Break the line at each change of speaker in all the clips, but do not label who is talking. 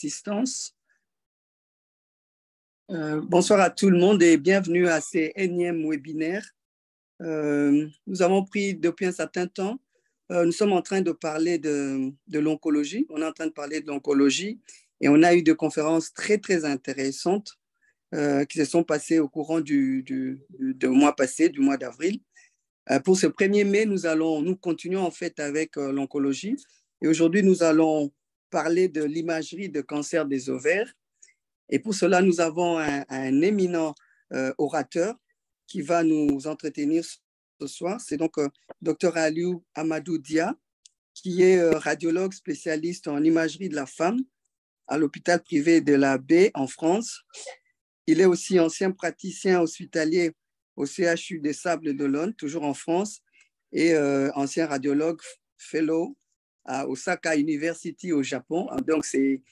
assistance. Bonsoir à tout le monde et bienvenue à ces énièmes webinaires. Nous avons pris depuis un certain temps, nous sommes en train de parler de l'oncologie. On est en train de parler de l'oncologie et on a eu des conférences très, très intéressantes qui se sont passées au courant du mois passé, du mois d'avril. Pour ce 1er mai, nous continuons en fait avec l'oncologie et aujourd'hui, nous allons parler de l'imagerie de cancer des ovaires. Et pour cela, nous avons un éminent orateur qui va nous entretenir ce soir. C'est donc Dr Aliou Amadou Dia, qui est radiologue spécialiste en imagerie de la femme à l'hôpital privé de la Baie en France. Il est aussi ancien praticien hospitalier au CHU des Sables-d'Olonne, toujours en France, et ancien radiologue fellow à Osaka University au Japon. Donc, c'est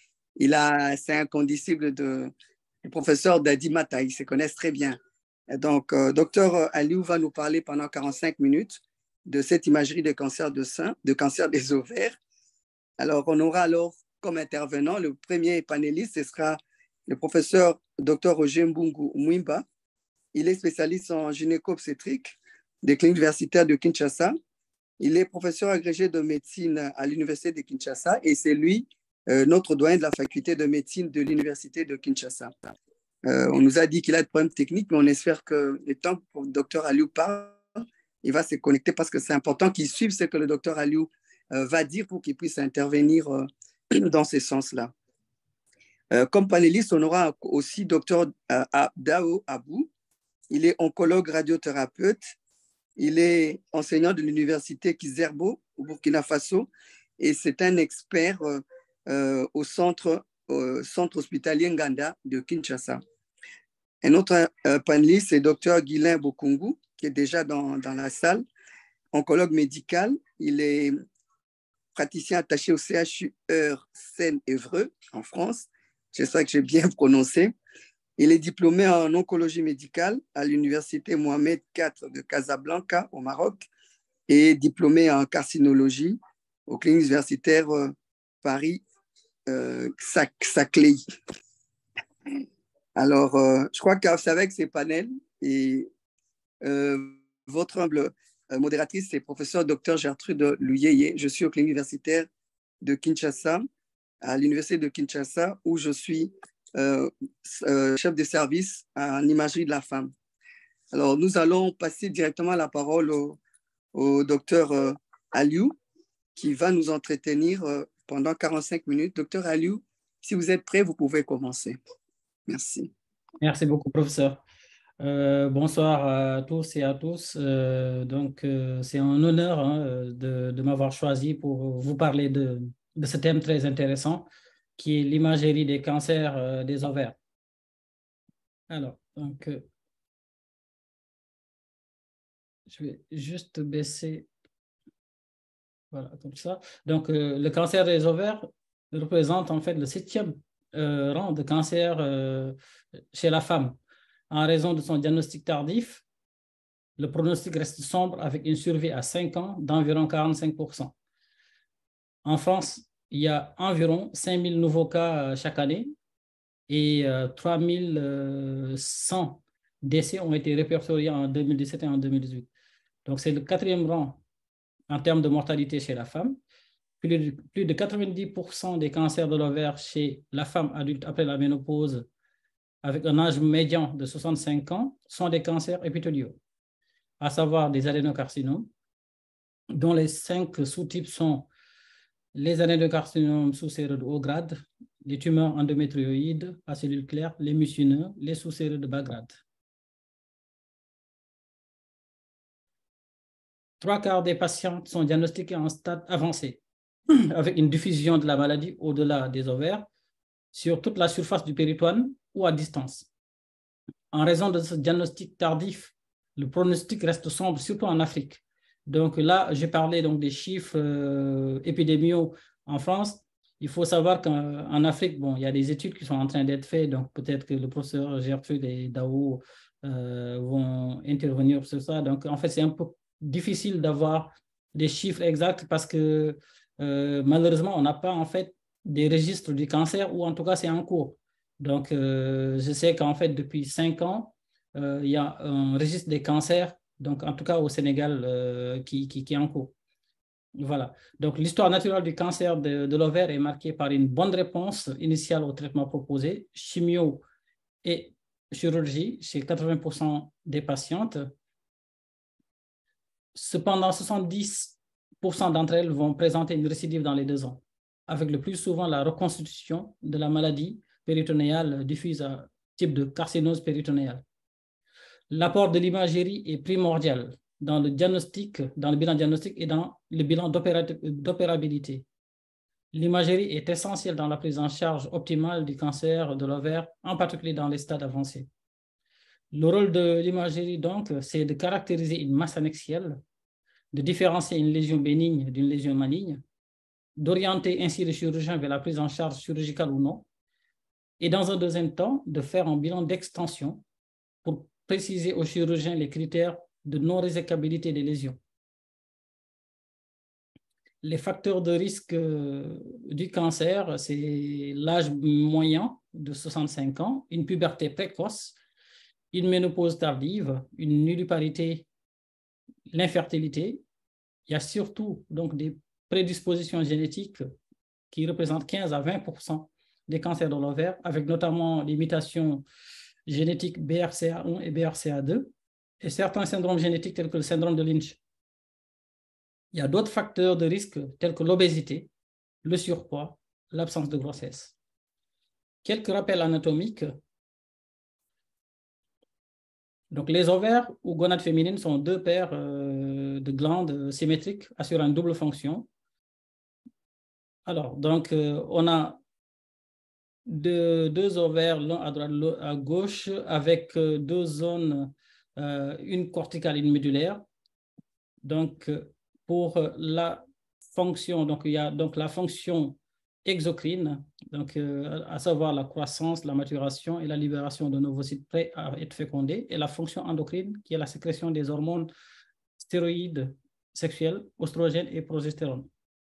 un condisciple du professeur Dadi Mata. Ils se connaissent très bien. Et donc, Dr Aliou va nous parler pendant 45 minutes de cette imagerie de cancer de sein, de cancer des ovaires. Alors, on aura alors comme intervenant le premier panéliste, ce sera le professeur Dr Roger Mbungu Mwimba. Il est spécialiste en gynéco-obstétrique des cliniques universitaires de Kinshasa. Il est professeur agrégé de médecine à l'université de Kinshasa et c'est lui, notre doyen de la faculté de médecine de l'université de Kinshasa. On nous a dit qu'il a des problèmes techniques, mais on espère que le temps pour le docteur Aliou parle, il va se connecter parce que c'est important qu'il suive ce que le docteur Aliou va dire pour qu'il puisse intervenir dans ce sens-là. Comme panéliste, on aura aussi docteur Dao Abou. Il est oncologue radiothérapeute. Il est enseignant de l'université Kizerbo au Burkina Faso et c'est un expert au centre hospitalier Nganda de Kinshasa. Un autre panéliste, c'est Dr Guylain Bokungu, qui est déjà dans la salle, oncologue médical. Il est praticien attaché au CHU Seine-Évreux en France. J'espère que j'ai bien prononcé. Il est diplômé en oncologie médicale à l'université Mohamed IV de Casablanca au Maroc et diplômé en carcinologie aux cliniques universitaires Paris Saclay. Alors, je crois que c'est avec ces panels et votre humble modératrice, c'est professeur Dr Gertrude Luyeye. Je suis aux cliniques universitaires de Kinshasa, à l'université de Kinshasa, où je suis chef de service en imagerie de la femme. Alors, nous allons passer directement la parole au docteur Aliou, qui va nous entretenir pendant 45 minutes. Docteur Aliou, si vous êtes prêt, vous pouvez commencer. Merci.
Merci beaucoup, professeur. Bonsoir à tous et à tous. C'est un honneur de m'avoir choisi pour vous parler de ce thème très intéressant qui est l'imagerie des cancers des ovaires. Alors, je vais juste baisser. Voilà, comme ça. Donc, le cancer des ovaires représente en fait le 7e rang de cancer chez la femme. En raison de son diagnostic tardif, le pronostic reste sombre avec une survie à 5 ans d'environ 45%. En France, il y a environ 5000 nouveaux cas chaque année et 3100 décès ont été répertoriés en 2017 et en 2018. Donc, c'est le 4e rang en termes de mortalité chez la femme. Plus de 90% des cancers de l'ovaire chez la femme adulte après la ménopause, avec un âge médian de 65 ans, sont des cancers épithéliaux, à savoir des adénocarcinomes, dont les 5 sous-types sont les adénocarcinomes sous-séreux de haut grade, les tumeurs endométrioïdes à cellules claires, les mucineux, les sous-séreux de bas grade. 3/4 des patientes sont diagnostiquées en stade avancé, avec une diffusion de la maladie au-delà des ovaires, sur toute la surface du péritoine ou à distance. En raison de ce diagnostic tardif, le pronostic reste sombre, surtout en Afrique. Donc là, j'ai parlé donc des chiffres épidémiaux en France. Il faut savoir qu'en Afrique, bon, il y a des études qui sont en train d'être faites, donc peut-être que le professeur Gertrude et Dao vont intervenir sur ça. Donc en fait, c'est un peu difficile d'avoir des chiffres exacts parce que malheureusement, on n'a pas en fait des registres du cancer, ou en tout cas, c'est en cours. Donc, je sais qu'en fait, depuis 5 ans, il y a un registre des cancers, donc en tout cas au Sénégal, qui est en cours. Voilà. Donc, l'histoire naturelle du cancer de l'ovaire est marquée par une bonne réponse initiale au traitement proposé, chimio et chirurgie chez 80% des patientes. Cependant, 70% d'entre elles vont présenter une récidive dans les 2 ans, avec le plus souvent la reconstitution de la maladie péritonéale diffuse à type de carcinose péritonéale. L'apport de l'imagerie est primordial dans le diagnostic, dans le bilan diagnostique et dans le bilan d'opérabilité. L'imagerie est essentielle dans la prise en charge optimale du cancer de l'ovaire, en particulier dans les stades avancés. Le rôle de l'imagerie, donc, c'est de caractériser une masse annexielle, de différencier une lésion bénigne d'une lésion maligne, d'orienter ainsi le chirurgien vers la prise en charge chirurgicale ou non, et dans un deuxième temps, de faire un bilan d'extension pour préciser au chirurgien les critères de non-résecabilité des lésions. Les facteurs de risque du cancer, c'est l'âge moyen de 65 ans, une puberté précoce, une ménopause tardive, une nulliparité, l'infertilité. Il y a surtout donc des prédispositions génétiques qui représentent 15 à 20% des cancers de l'ovaire, avec notamment les mutations génétiques BRCA1 et BRCA2, et certains syndromes génétiques tels que le syndrome de Lynch. Il y a d'autres facteurs de risque tels que l'obésité, le surpoids, l'absence de grossesse. Quelques rappels anatomiques. Donc, les ovaires ou gonades féminines sont 2 paires de glandes symétriques assurant une double fonction. Alors, donc, on a deux ovaires, l'un à droite, l'autre à gauche, avec 2 zones, une corticale et une médulaire. Donc, pour la fonction, donc il y a donc la fonction exocrine, donc à savoir la croissance, la maturation et la libération de novocytes prêts à être fécondés, et la fonction endocrine qui est la sécrétion des hormones stéroïdes sexuelles, oestrogènes et progestérone.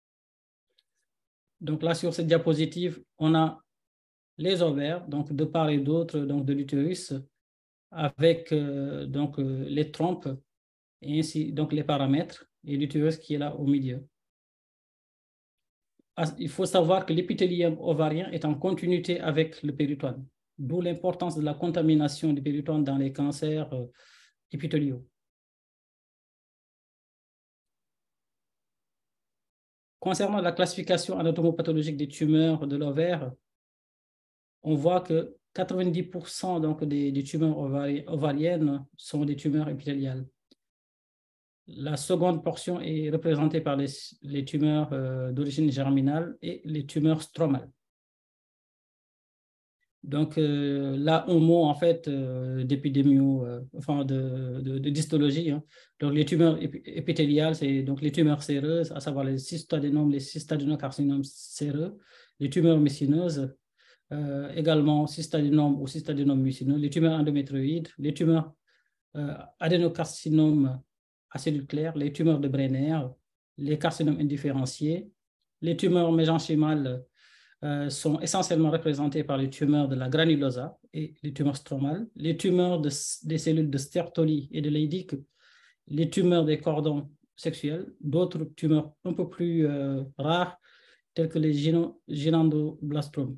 Donc là, sur cette diapositive, on a les ovaires, donc de part et d'autre donc de l'utérus, avec les trompes et ainsi donc les paramètres, et l'utérus qui est là au milieu. Il faut savoir que l'épithélium ovarien est en continuité avec le péritoine, d'où l'importance de la contamination du péritoine dans les cancers épithéliaux. Concernant la classification anatomopathologique des tumeurs de l'ovaire, on voit que 90% donc des tumeurs ovariennes sont des tumeurs épithéliales. La seconde portion est représentée par les tumeurs d'origine germinale et les tumeurs stromales. Donc là, un mot en fait d'épidémio, enfin de d'histologie. Hein. Donc les tumeurs épithéliales, c'est donc les tumeurs séreuses, à savoir les cystadénomes, les cystadénocarcinomes séreux, les tumeurs mucineuses, également cystadénome ou cystadénome mucineux, les tumeurs endométrioïdes, les tumeurs adénocarcinomes à cellules claires, les tumeurs de Brenner, les carcinomes indifférenciés, les tumeurs mésenchymales sont essentiellement représentées par les tumeurs de la granulosa et les tumeurs stromales, les tumeurs des cellules de Sertoli et de Leydig, les tumeurs des cordons sexuels, d'autres tumeurs un peu plus rares, telles que les gynandoblastomes.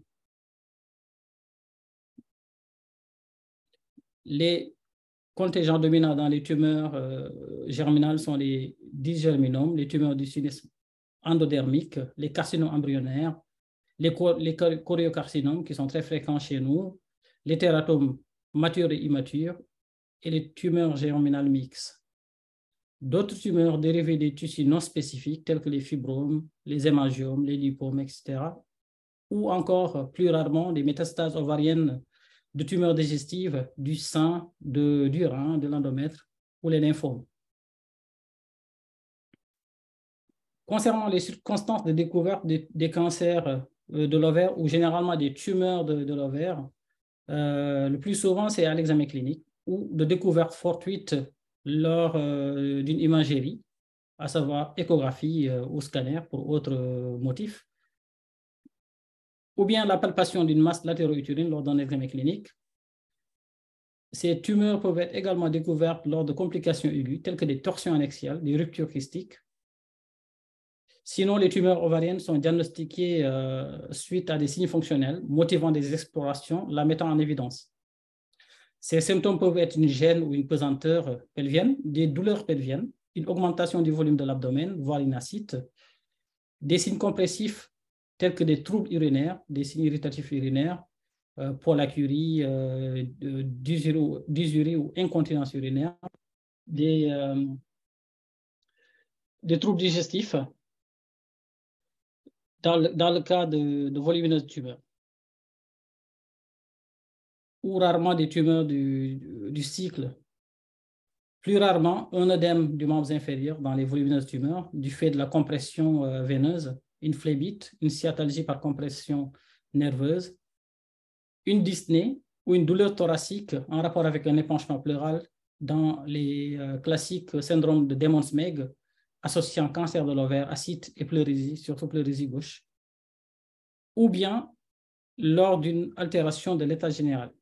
Les contingents dominants dans les tumeurs germinales sont les dysgerminomes, les tumeurs du sinus endodermique, les carcinomes embryonnaires, les choriocarcinomes qui sont très fréquents chez nous, les tératomes matures et immatures et les tumeurs germinales mixtes. D'autres tumeurs dérivées des tissus non spécifiques tels que les fibromes, les hémangiomes, les lipomes, etc. Ou encore, plus rarement, des métastases ovariennes de tumeurs digestives, du sein, du rein, de l'endomètre ou les lymphomes. Concernant les circonstances de découverte des cancers de l'ovaire ou généralement des tumeurs de l'ovaire, le plus souvent c'est à l'examen clinique ou de découverte fortuite lors d'une imagerie, à savoir échographie ou scanner pour autres motifs. ou bien la palpation d'une masse latéro-utérine lors d'un examen clinique. Ces tumeurs peuvent être également découvertes lors de complications aiguës, telles que des torsions annexiales, des ruptures kystiques. Sinon, les tumeurs ovariennes sont diagnostiquées suite à des signes fonctionnels, motivant des explorations, la mettant en évidence. Ces symptômes peuvent être une gêne ou une pesanteur pelvienne, des douleurs pelviennes, une augmentation du volume de l'abdomen, voire une ascite, des signes compressifs tels que des troubles urinaires, des signes irritatifs urinaires, pollacurie, dysurie ou incontinence urinaire, des troubles digestifs dans le cas de volumineuses tumeurs, ou rarement des tumeurs du cycle. Plus rarement, un œdème du membre inférieur dans les volumineuses tumeurs du fait de la compression veineuse, une phlébite, une sciatalgie par compression nerveuse, une dyspnée ou une douleur thoracique en rapport avec un épanchement pleural dans les classiques syndromes de Demons-Meg associant cancer de l'ovaire, ascite et pleurésie, surtout pleurésie gauche, ou bien lors d'une altération de l'état général.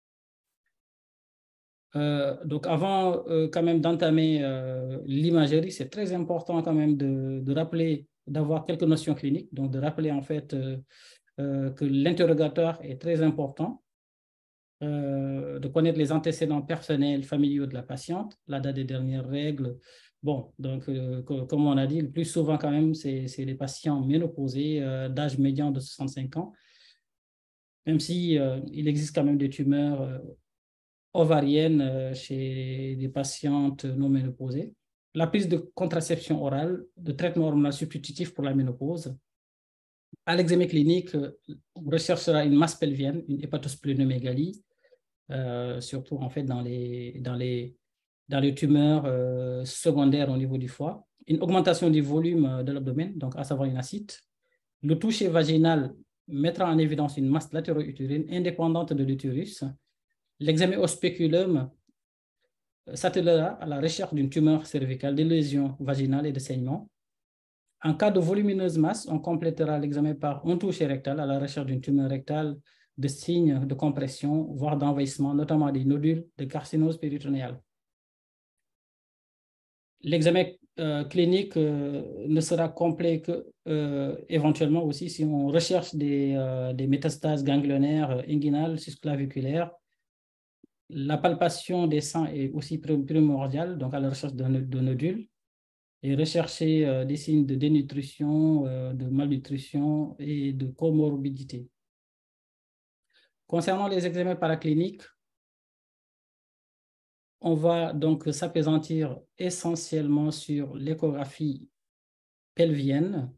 Donc avant quand même d'entamer l'imagerie, c'est très important quand même de rappeler, d'avoir quelques notions cliniques, donc de rappeler en fait que l'interrogatoire est très important, de connaître les antécédents personnels, familiaux de la patiente, la date des dernières règles. Bon, donc comme on a dit, le plus souvent quand même, c'est les patients ménopausés d'âge médian de 65 ans, même si il existe quand même des tumeurs ovarienne chez des patientes non ménopausées, la prise de contraception orale, de traitement hormonal substitutif pour la ménopause. À l'examen clinique, on recherchera une masse pelvienne, une hépatosplénomégalie, surtout en fait dans les tumeurs secondaires au niveau du foie, une augmentation du volume de l'abdomen, donc à savoir une ascite. Le toucher vaginal mettra en évidence une masse latéro-utérine indépendante de l'utérus. L'examen au spéculum s'attellera à la recherche d'une tumeur cervicale, des lésions vaginales et de saignements. En cas de volumineuse masse, on complétera l'examen par un toucher rectal à la recherche d'une tumeur rectale, de signes de compression, voire d'envahissement, notamment des nodules de carcinose péritonéale. L'examen clinique ne sera complet que éventuellement aussi si on recherche des métastases ganglionnaires inguinales, susclaviculaires. La palpation des seins est aussi primordiale, donc à la recherche de nodules, et rechercher des signes de dénutrition, de malnutrition et de comorbidité. Concernant les examens paracliniques, on va donc s'appesantir essentiellement sur l'échographie pelvienne,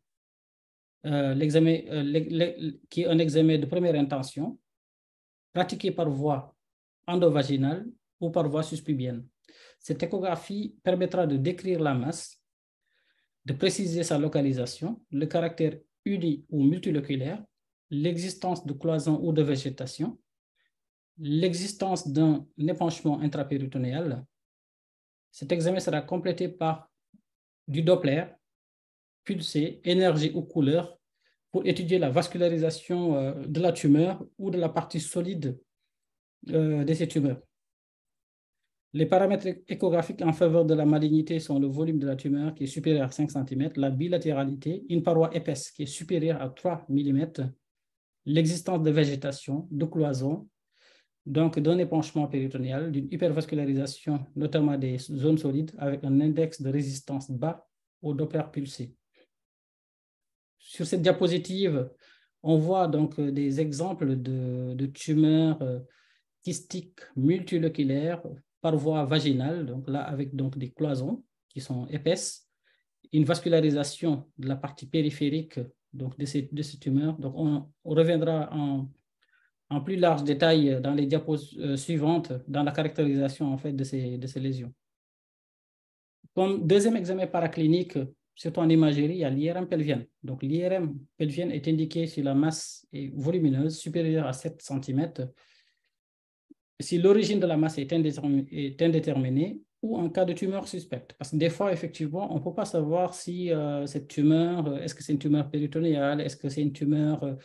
qui est un examen de première intention, pratiqué par voie endovaginale ou par voie suspubienne. Cette échographie permettra de décrire la masse, de préciser sa localisation, le caractère uni ou multiloculaire, l'existence de cloisons ou de végétation, l'existence d'un épanchement intrapéritonéal. Cet examen sera complété par du Doppler, pulsé, énergie ou couleur pour étudier la vascularisation de la tumeur ou de la partie solide de ces tumeurs. Les paramètres échographiques en faveur de la malignité sont le volume de la tumeur qui est supérieur à 5 cm, la bilatéralité, une paroi épaisse qui est supérieure à 3 mm, l'existence de végétation, de cloison, donc d'un épanchement péritonéal, d'une hypervascularisation, notamment des zones solides, avec un index de résistance bas au Doppler pulsé. Sur cette diapositive, on voit donc des exemples de tumeurs kystiques multiloculaires par voie vaginale, donc là avec donc des cloisons qui sont épaisses, une vascularisation de la partie périphérique donc de ces tumeurs. Donc on reviendra en plus large détail dans les diapos suivantes dans la caractérisation en fait de ces lésions. Comme deuxième examen paraclinique, surtout en imagerie, il y a l'IRM pelvienne. Donc l'IRM pelvienne est indiqué si la masse est volumineuse, supérieure à 7 cm, si l'origine de la masse est indéterminée ou en cas de tumeur suspecte. Parce que des fois, effectivement, on ne peut pas savoir si cette tumeur, est-ce que c'est une tumeur péritonéale, est-ce que c'est une tumeur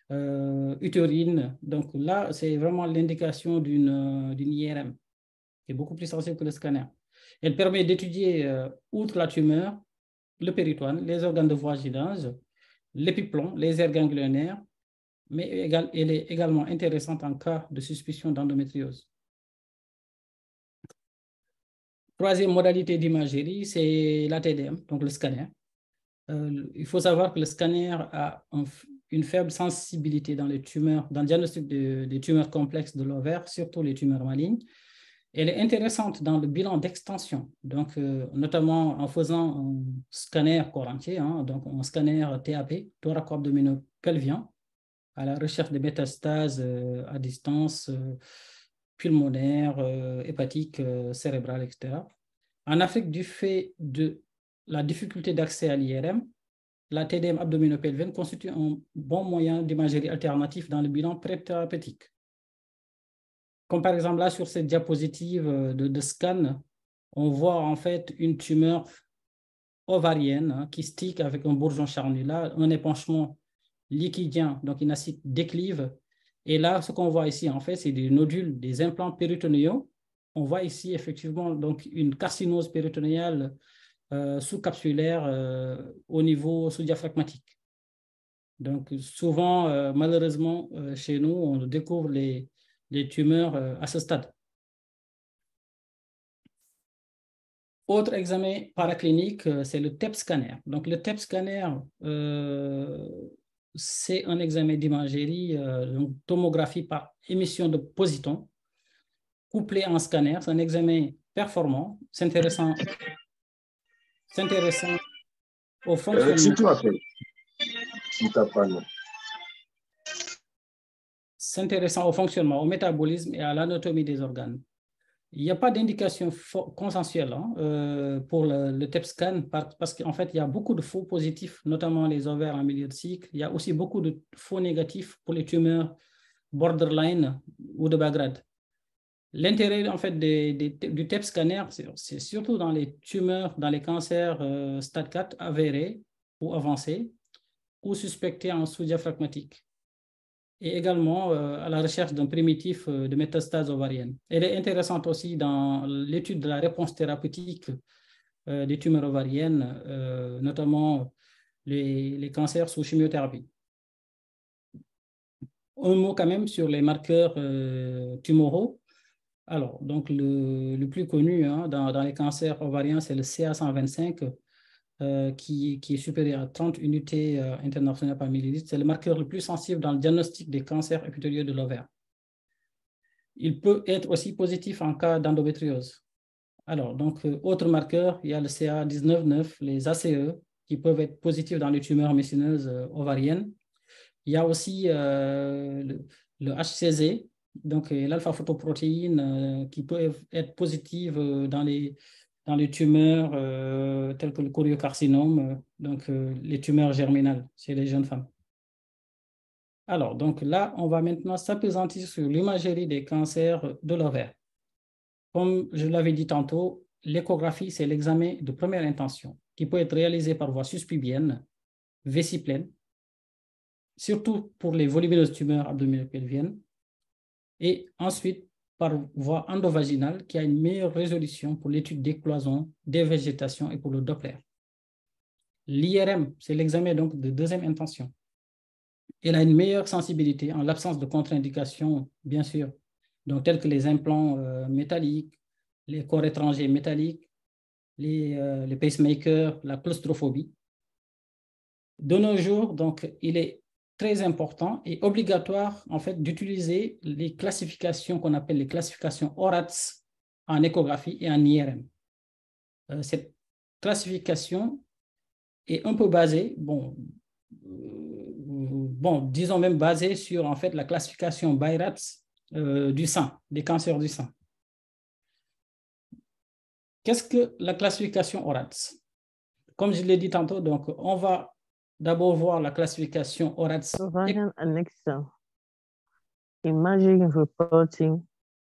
utérine. Donc là, c'est vraiment l'indication d'une IRM qui est beaucoup plus sensible que le scanner. Elle permet d'étudier, outre la tumeur, le péritoine, les organes de voisinage, l'épiplomb, les aires ganglionnaires, mais elle est également intéressante en cas de suspicion d'endométriose. Troisième modalité d'imagerie, c'est la TDM, donc le scanner. Il faut savoir que le scanner a une faible sensibilité dans les tumeurs, dans le diagnostic des tumeurs complexes de l'ovaire, surtout les tumeurs malignes. Elle est intéressante dans le bilan d'extension, donc notamment en faisant un scanner corps entier, hein, donc un scanner TAP, thoraco-abdominopelvien, à la recherche de métastases à distance, pulmonaire, hépatique, cérébrale, etc. En Afrique, du fait de la difficulté d'accès à l'IRM, la TDM abdominopelvienne constitue un bon moyen d'imagerie alternatif dans le bilan pré-thérapeutique. Comme par exemple là, sur cette diapositive de scan, on voit en fait une tumeur ovarienne, hein, kystique avec un bourgeon charnu. Là, un épanchement liquidien, donc une acide déclive. Et là, ce qu'on voit ici, en fait, c'est des nodules, des implants péritonéaux. On voit ici effectivement donc une carcinose péritonéale sous-capsulaire au niveau sous-diaphragmatique. Donc souvent, malheureusement, chez nous, on découvre les tumeurs à ce stade. Autre examen paraclinique, c'est le TEP scanner. Donc le TEP scanner, c'est un examen d'imagerie, donc tomographie par émission de positons, couplé en scanner. C'est un examen performant, s'intéressant au fonctionnement. S'intéressant au fonctionnement, au métabolisme et à l'anatomie des organes. Il n'y a pas d'indication consensuelle pour le TEP scan parce qu'en fait, il y a beaucoup de faux positifs, notamment les ovaires en milieu de cycle. Il y a aussi beaucoup de faux négatifs pour les tumeurs borderline ou de bas grade. L'intérêt en fait du TEP scanner, c'est surtout dans les tumeurs, dans les cancers stade 4 avérés ou avancés ou suspectés en sous-diaphragmatique, et également à la recherche d'un primitif de métastase ovarienne. Elle est intéressante aussi dans l'étude de la réponse thérapeutique des tumeurs ovariennes, notamment les cancers sous chimiothérapie. Un mot quand même sur les marqueurs tumoraux. Alors, donc le plus connu dans les cancers ovariens, c'est le CA125, qui est supérieur à 30 unités internationales par millilitre. C'est le marqueur le plus sensible dans le diagnostic des cancers épithéliaux de l'ovaire. Il peut être aussi positif en cas d'endométriose. Alors, donc, autre marqueur, il y a le CA19-9, les ACE, qui peuvent être positifs dans les tumeurs messineuses ovariennes. Il y a aussi le HCZ, donc l'alpha-photoprotéine, qui peuvent être positives dans les tumeurs telles que le choriocarcinome, donc les tumeurs germinales chez les jeunes femmes. Alors, donc là, on va maintenant s'appesantir sur l'imagerie des cancers de l'ovaire. Comme je l'avais dit tantôt, l'échographie, c'est l'examen de première intention qui peut être réalisé par voie suspubienne, vessie pleine, surtout pour les volumineuses tumeurs abdominopelviennes, et ensuite par voie endovaginale qui a une meilleure résolution pour l'étude des cloisons, des végétations et pour le Doppler. L'IRM, c'est l'examen donc de deuxième intention. Elle a une meilleure sensibilité en l'absence de contre-indications, bien sûr, donc telles que les implants métalliques, les corps étrangers métalliques, les pacemakers, la claustrophobie. De nos jours, donc, il est très important et obligatoire en fait d'utiliser les classifications qu'on appelle les classifications ORATS en échographie et en IRM. Cette classification est un peu basée, disons même basée sur en fait la classification BI-RADS du sang, des cancers du sang. Qu'est-ce que la classification ORATS? Comme je l'ai dit tantôt, donc on va d'abord voir la classification ORATS.
Ovarian Annexa. Imaging reporting.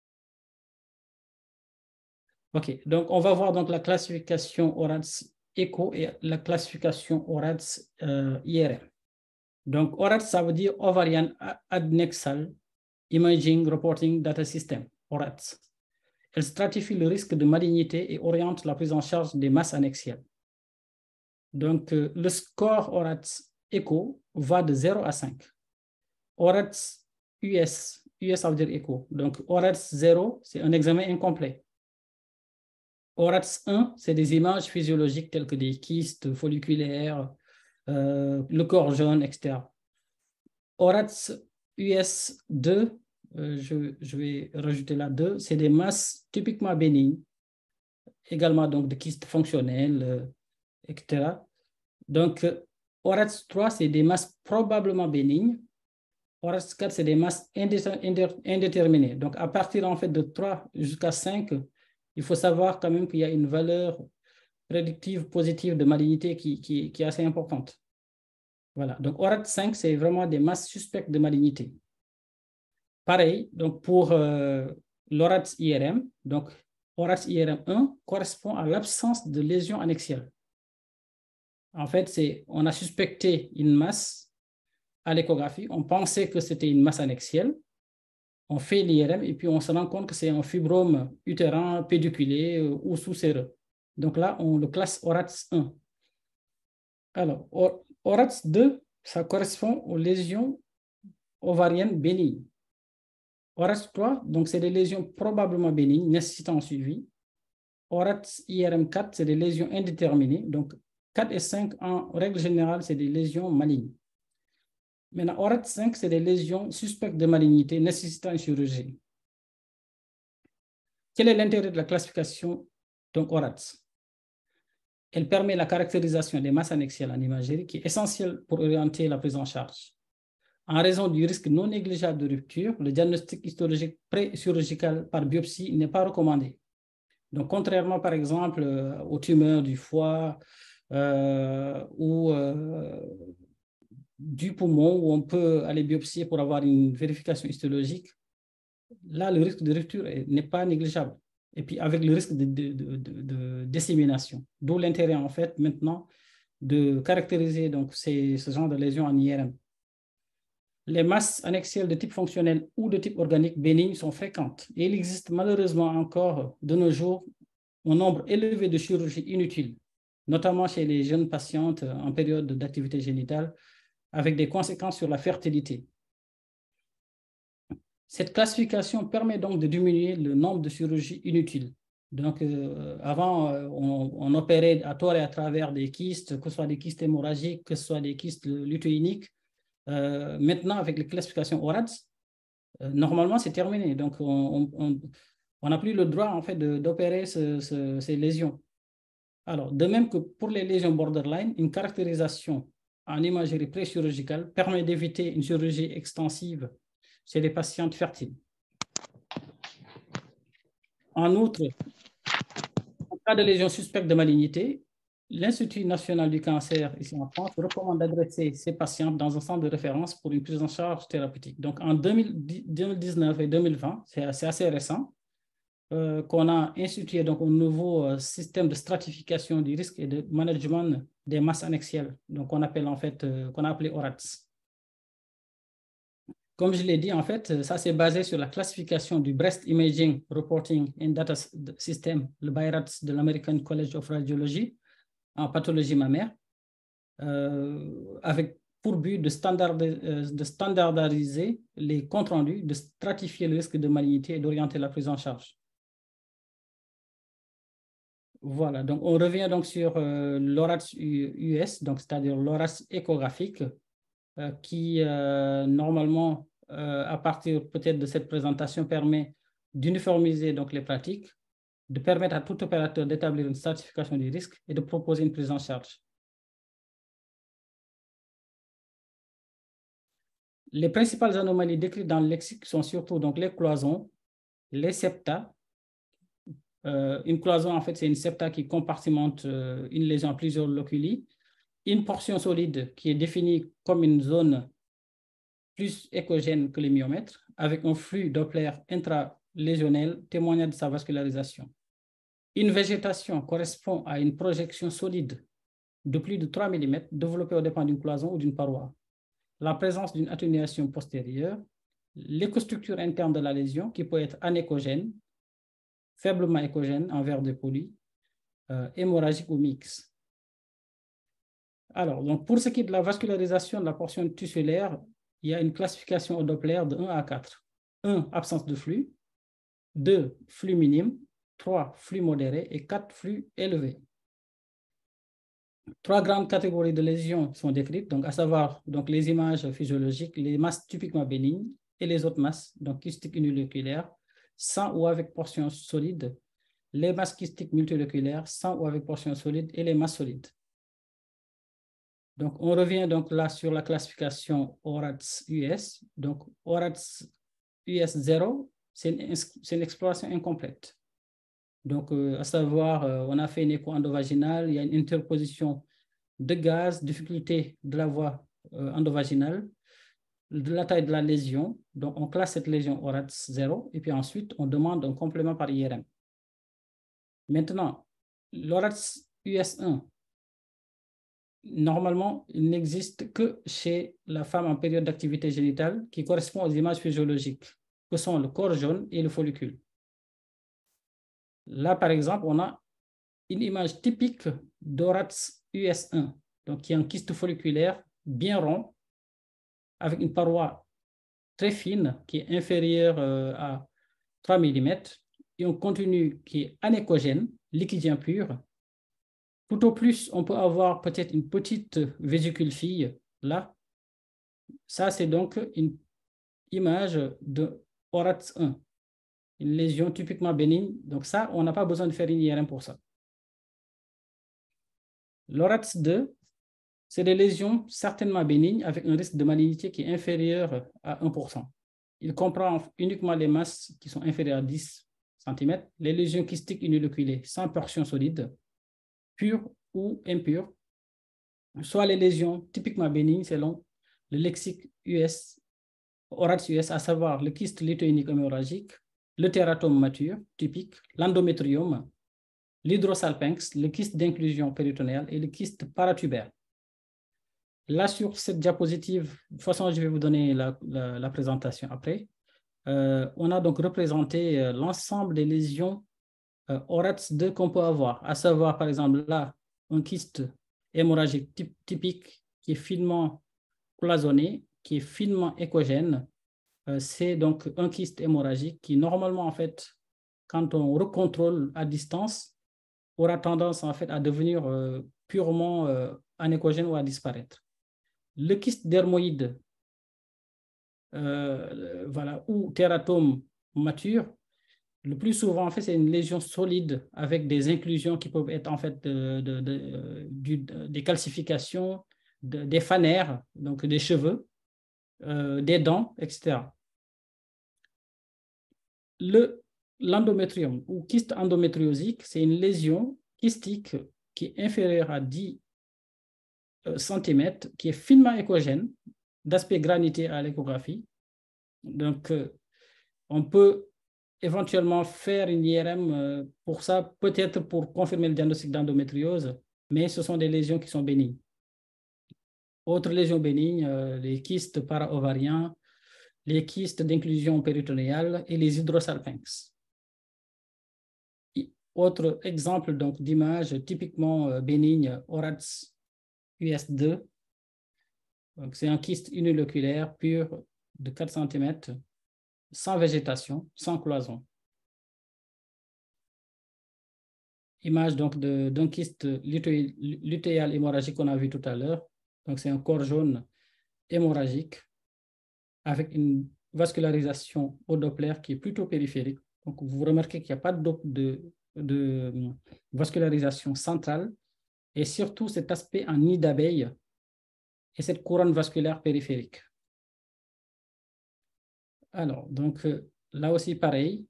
OK, donc on va voir donc la classification ORATS écho et la classification ORATS IRM. Donc, ORAD, ça veut dire Ovarian Adnexal Imaging Reporting Data System, ORAD. Elle stratifie le risque de malignité et oriente la prise en charge des masses annexielles. Donc, le score ORAD ECHO va de 0 à 5. ORAD US, US ça veut dire ECHO. Donc, ORAD 0, c'est un examen incomplet. ORAD 1, c'est des images physiologiques telles que des kystes folliculaires, le corps jaune, etc. ORAD US 2, je vais rajouter là 2, c'est des masses typiquement bénignes, également donc de kystes fonctionnels, etc. Donc, ORAD 3, c'est des masses probablement bénignes. ORAD 4, c'est des masses indéterminées. Donc, à partir en fait de 3 jusqu'à 5, il faut savoir quand même qu'il y a une valeur prédictive positive de malignité qui est assez importante. Voilà. Donc, ORAD 5, c'est vraiment des masses suspectes de malignité. Pareil, donc pour l'ORAD IRM, donc ORAD IRM 1 correspond à l'absence de lésion annexielle. En fait, on a suspecté une masse à l'échographie, on pensait que c'était une masse annexielle, on fait l'IRM et puis on se rend compte que c'est un fibrome utérin pédiculé ou sous-séreux. Donc là, on le classe ORAD 1. Alors, ORAD 2, ça correspond aux lésions ovariennes bénignes. ORAD 3, donc c'est des lésions probablement bénignes nécessitant un suivi. ORAD IRM 4, c'est des lésions indéterminées. Donc 4 et 5, en règle générale, c'est des lésions malignes. Maintenant, ORAD 5, c'est des lésions suspectes de malignité nécessitant une chirurgie. Quel est l'intérêt de la classification donc ORAD? Elle permet la caractérisation des masses annexielles en imagerie qui est essentielle pour orienter la prise en charge. En raison du risque non négligeable de rupture, le diagnostic histologique pré-chirurgical par biopsie n'est pas recommandé. Donc, contrairement, par exemple, aux tumeurs du foie ou du poumon, où on peut aller biopsier pour avoir une vérification histologique, là, le risque de rupture n'est pas négligeable. Et puis, avec le risque de dissémination. D'où l'intérêt, en fait, maintenant, de caractériser donc, ce genre de lésions en IRM. Les masses annexielles de type fonctionnel ou de type organique bénigne sont fréquentes. Et il existe malheureusement encore de nos jours un nombre élevé de chirurgies inutiles, notamment chez les jeunes patientes en période d'activité génitale, avec des conséquences sur la fertilité. Cette classification permet donc de diminuer le nombre de chirurgies inutiles. Donc, avant, on opérait à tort et à travers des kystes, que ce soit des kystes hémorragiques, que ce soit des kystes lutéiniques. Maintenant, avec les classifications ORAD, normalement, c'est terminé. Donc, on n'a plus le droit, en fait, d'opérer ces lésions. Alors, de même que pour les lésions borderline, une caractérisation en imagerie pré-chirurgicale permet d'éviter une chirurgie extensive chez les patientes fertiles. En outre, en cas de lésion suspecte de malignité, l'Institut national du cancer, ici en France, recommande d'adresser ces patientes dans un centre de référence pour une prise en charge thérapeutique. Donc, en 2019 et 2020, c'est assez récent, qu'on a institué donc, un nouveau système de stratification du risque et de management des masses annexielles, donc qu'on appelle en fait, qu'on a appelé ORADS. Comme je l'ai dit, en fait, ça c'est basé sur la classification du Breast Imaging Reporting and Data System, le BI-RADS de l'American College of Radiology, en pathologie mammaire, avec pour but de standardiser les comptes rendus, de stratifier le risque de malignité et d'orienter la prise en charge. Voilà, donc on revient donc sur l'ORADS US, donc c'est-à-dire l'ORADS échographique, qui normalement, à partir peut-être de cette présentation, permet d'uniformiser donc les pratiques, de permettre à tout opérateur d'établir une stratification du risque et de proposer une prise en charge. Les principales anomalies décrites dans le lexique sont surtout donc, les cloisons, les septa. Une cloison, en fait, c'est une septa qui compartimente une lésion à plusieurs loculi. Une portion solide qui est définie comme une zone plus échogène que les myomètres, avec un flux Doppler intralésionnel témoignant de sa vascularisation. Une végétation correspond à une projection solide de plus de 3 mm développée au dépend d'une cloison ou d'une paroi. la présence d'une atténuation postérieure, l'écostructure interne de la lésion qui peut être anéchogène, faiblement échogène en verre de poli, hémorragique ou mixte. Alors, donc pour ce qui est de la vascularisation de la portion tissulaire, il y a une classification au Doppler de 1 à 4. 1, absence de flux. 2, flux minime. 3, flux modéré. Et 4, flux élevé. 3 grandes catégories de lésions sont décrites, donc à savoir donc, les images physiologiques, les masses typiquement bénignes et les autres masses, donc kystiques uniloculaires, sans ou avec portion solide, les masses kystiques multiloculaires, sans ou avec portion solide et les masses solides. Donc, on revient donc là sur la classification ORATS-US. Donc, ORATS-US 0, c'est une exploration incomplète. Donc, à savoir, on a fait une écho endovaginale, il y a une interposition de gaz, difficulté de la voie endovaginale, de la taille de la lésion. Donc, on classe cette lésion ORATS 0 et puis ensuite, on demande un complément par IRM. Maintenant, l'ORATS US 1, normalement, il n'existe que chez la femme en période d'activité génitale qui correspond aux images physiologiques, que sont le corps jaune et le follicule. Là, par exemple, on a une image typique d'ORATS US 1, donc qui est un kyste folliculaire bien rond, avec une paroi très fine qui est inférieure à 3 mm, et un contenu qui est anéchogène, liquidien pur. Tout au plus, on peut avoir peut-être une petite vésicule fille là. Ça, c'est donc une image de ORATS 1, une lésion typiquement bénigne. Donc ça, on n'a pas besoin de faire une IRM pour ça. L'ORATS 2, c'est des lésions certainement bénignes avec un risque de malignité qui est inférieur à 1%. Il comprend uniquement les masses qui sont inférieures à 10 cm, les lésions kystiques uniloculaires sans portion solide, pure ou impure, soit les lésions typiquement bénignes selon le lexique US, ORATS US, à savoir le kyste lithoïnique hémorragique, le tératome mature typique, l'endométriome, l'hydrosalpinx, le kyste d'inclusion péritonéale et le kyste paratubaire. Là, sur cette diapositive, de toute façon, je vais vous donner la présentation après. On a donc représenté l'ensemble des lésions ORATS 2 qu'on peut avoir, à savoir, par exemple, là, un kyste hémorragique typique qui est finement cloisonné, qui est finement échogène. C'est donc un kyste hémorragique qui, normalement, en fait, quand on recontrôle à distance, aura tendance, en fait, à devenir purement anéchogène ou à disparaître. Le kyste dermoïde, voilà, ou tératome mature, le plus souvent, en fait, c'est une lésion solide avec des inclusions qui peuvent être, en fait, des calcifications, des phanères, donc des cheveux, des dents, etc. L'endométrium ou kyste endométriosique, c'est une lésion kystique qui est inférieure à 10 cm, qui est finement échogène, d'aspect granité à l'échographie. Donc, on peut éventuellement faire une IRM pour ça, peut-être pour confirmer le diagnostic d'endométriose, mais ce sont des lésions qui sont bénignes. Autres lésions bénignes, les kystes para-ovariens, les kystes d'inclusion péritonéale et les hydrosalpinx. Autre exemple d'image typiquement bénigne, ORATS US 2. C'est un kyste uniloculaire pur de 4 cm, sans végétation, sans cloison. Image donc d'un kyste lutéal hémorragique qu'on a vu tout à l'heure. Donc c'est un corps jaune hémorragique avec une vascularisation au Doppler qui est plutôt périphérique. Donc vous remarquez qu'il n'y a pas de vascularisation centrale et surtout cet aspect en nid d'abeille et cette couronne vasculaire périphérique. Alors, donc là aussi pareil,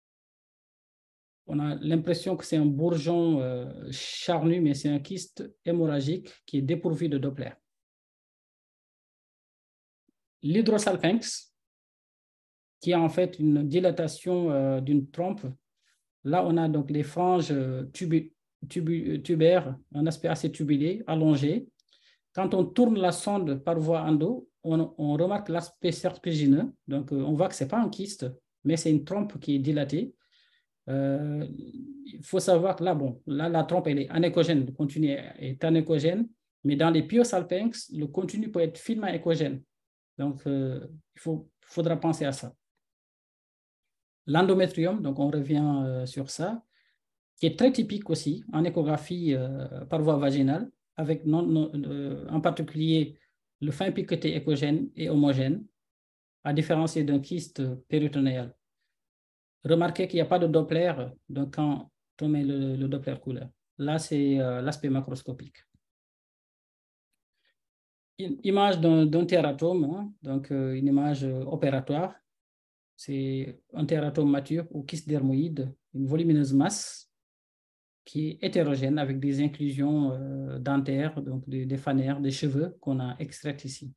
on a l'impression que c'est un bourgeon charnu, mais c'est un kyste hémorragique qui est dépourvu de Doppler. L'hydrosalpinx, qui a en fait une dilatation d'une trompe. Là, on a donc les franges tubaires, un aspect assez tubulé, allongé. Quand on tourne la sonde par voie endo, on remarque l'aspect serpigineux. Donc, on voit que ce n'est pas un kyste, mais c'est une trompe qui est dilatée. Il faut savoir que là, bon, là, la trompe, elle est anéchogène, le contenu est anéchogène, mais dans les Piosalpinx, le contenu peut être finement échogène. Donc, il faudra penser à ça. L'endométrium, donc on revient sur ça, qui est très typique aussi en échographie par voie vaginale, avec en particulier le fin piqueté échogène et homogène, à différencier d'un kyste péritonéal. Remarquez qu'il n'y a pas de Doppler donc quand on met le Doppler couleur. Là, c'est l'aspect macroscopique. Une image d'un tératome, hein, donc une image opératoire. C'est un tératome mature ou kyste dermoïde, une volumineuse masse qui est hétérogène avec des inclusions dentaires, donc des phanères, des cheveux qu'on a extraits ici.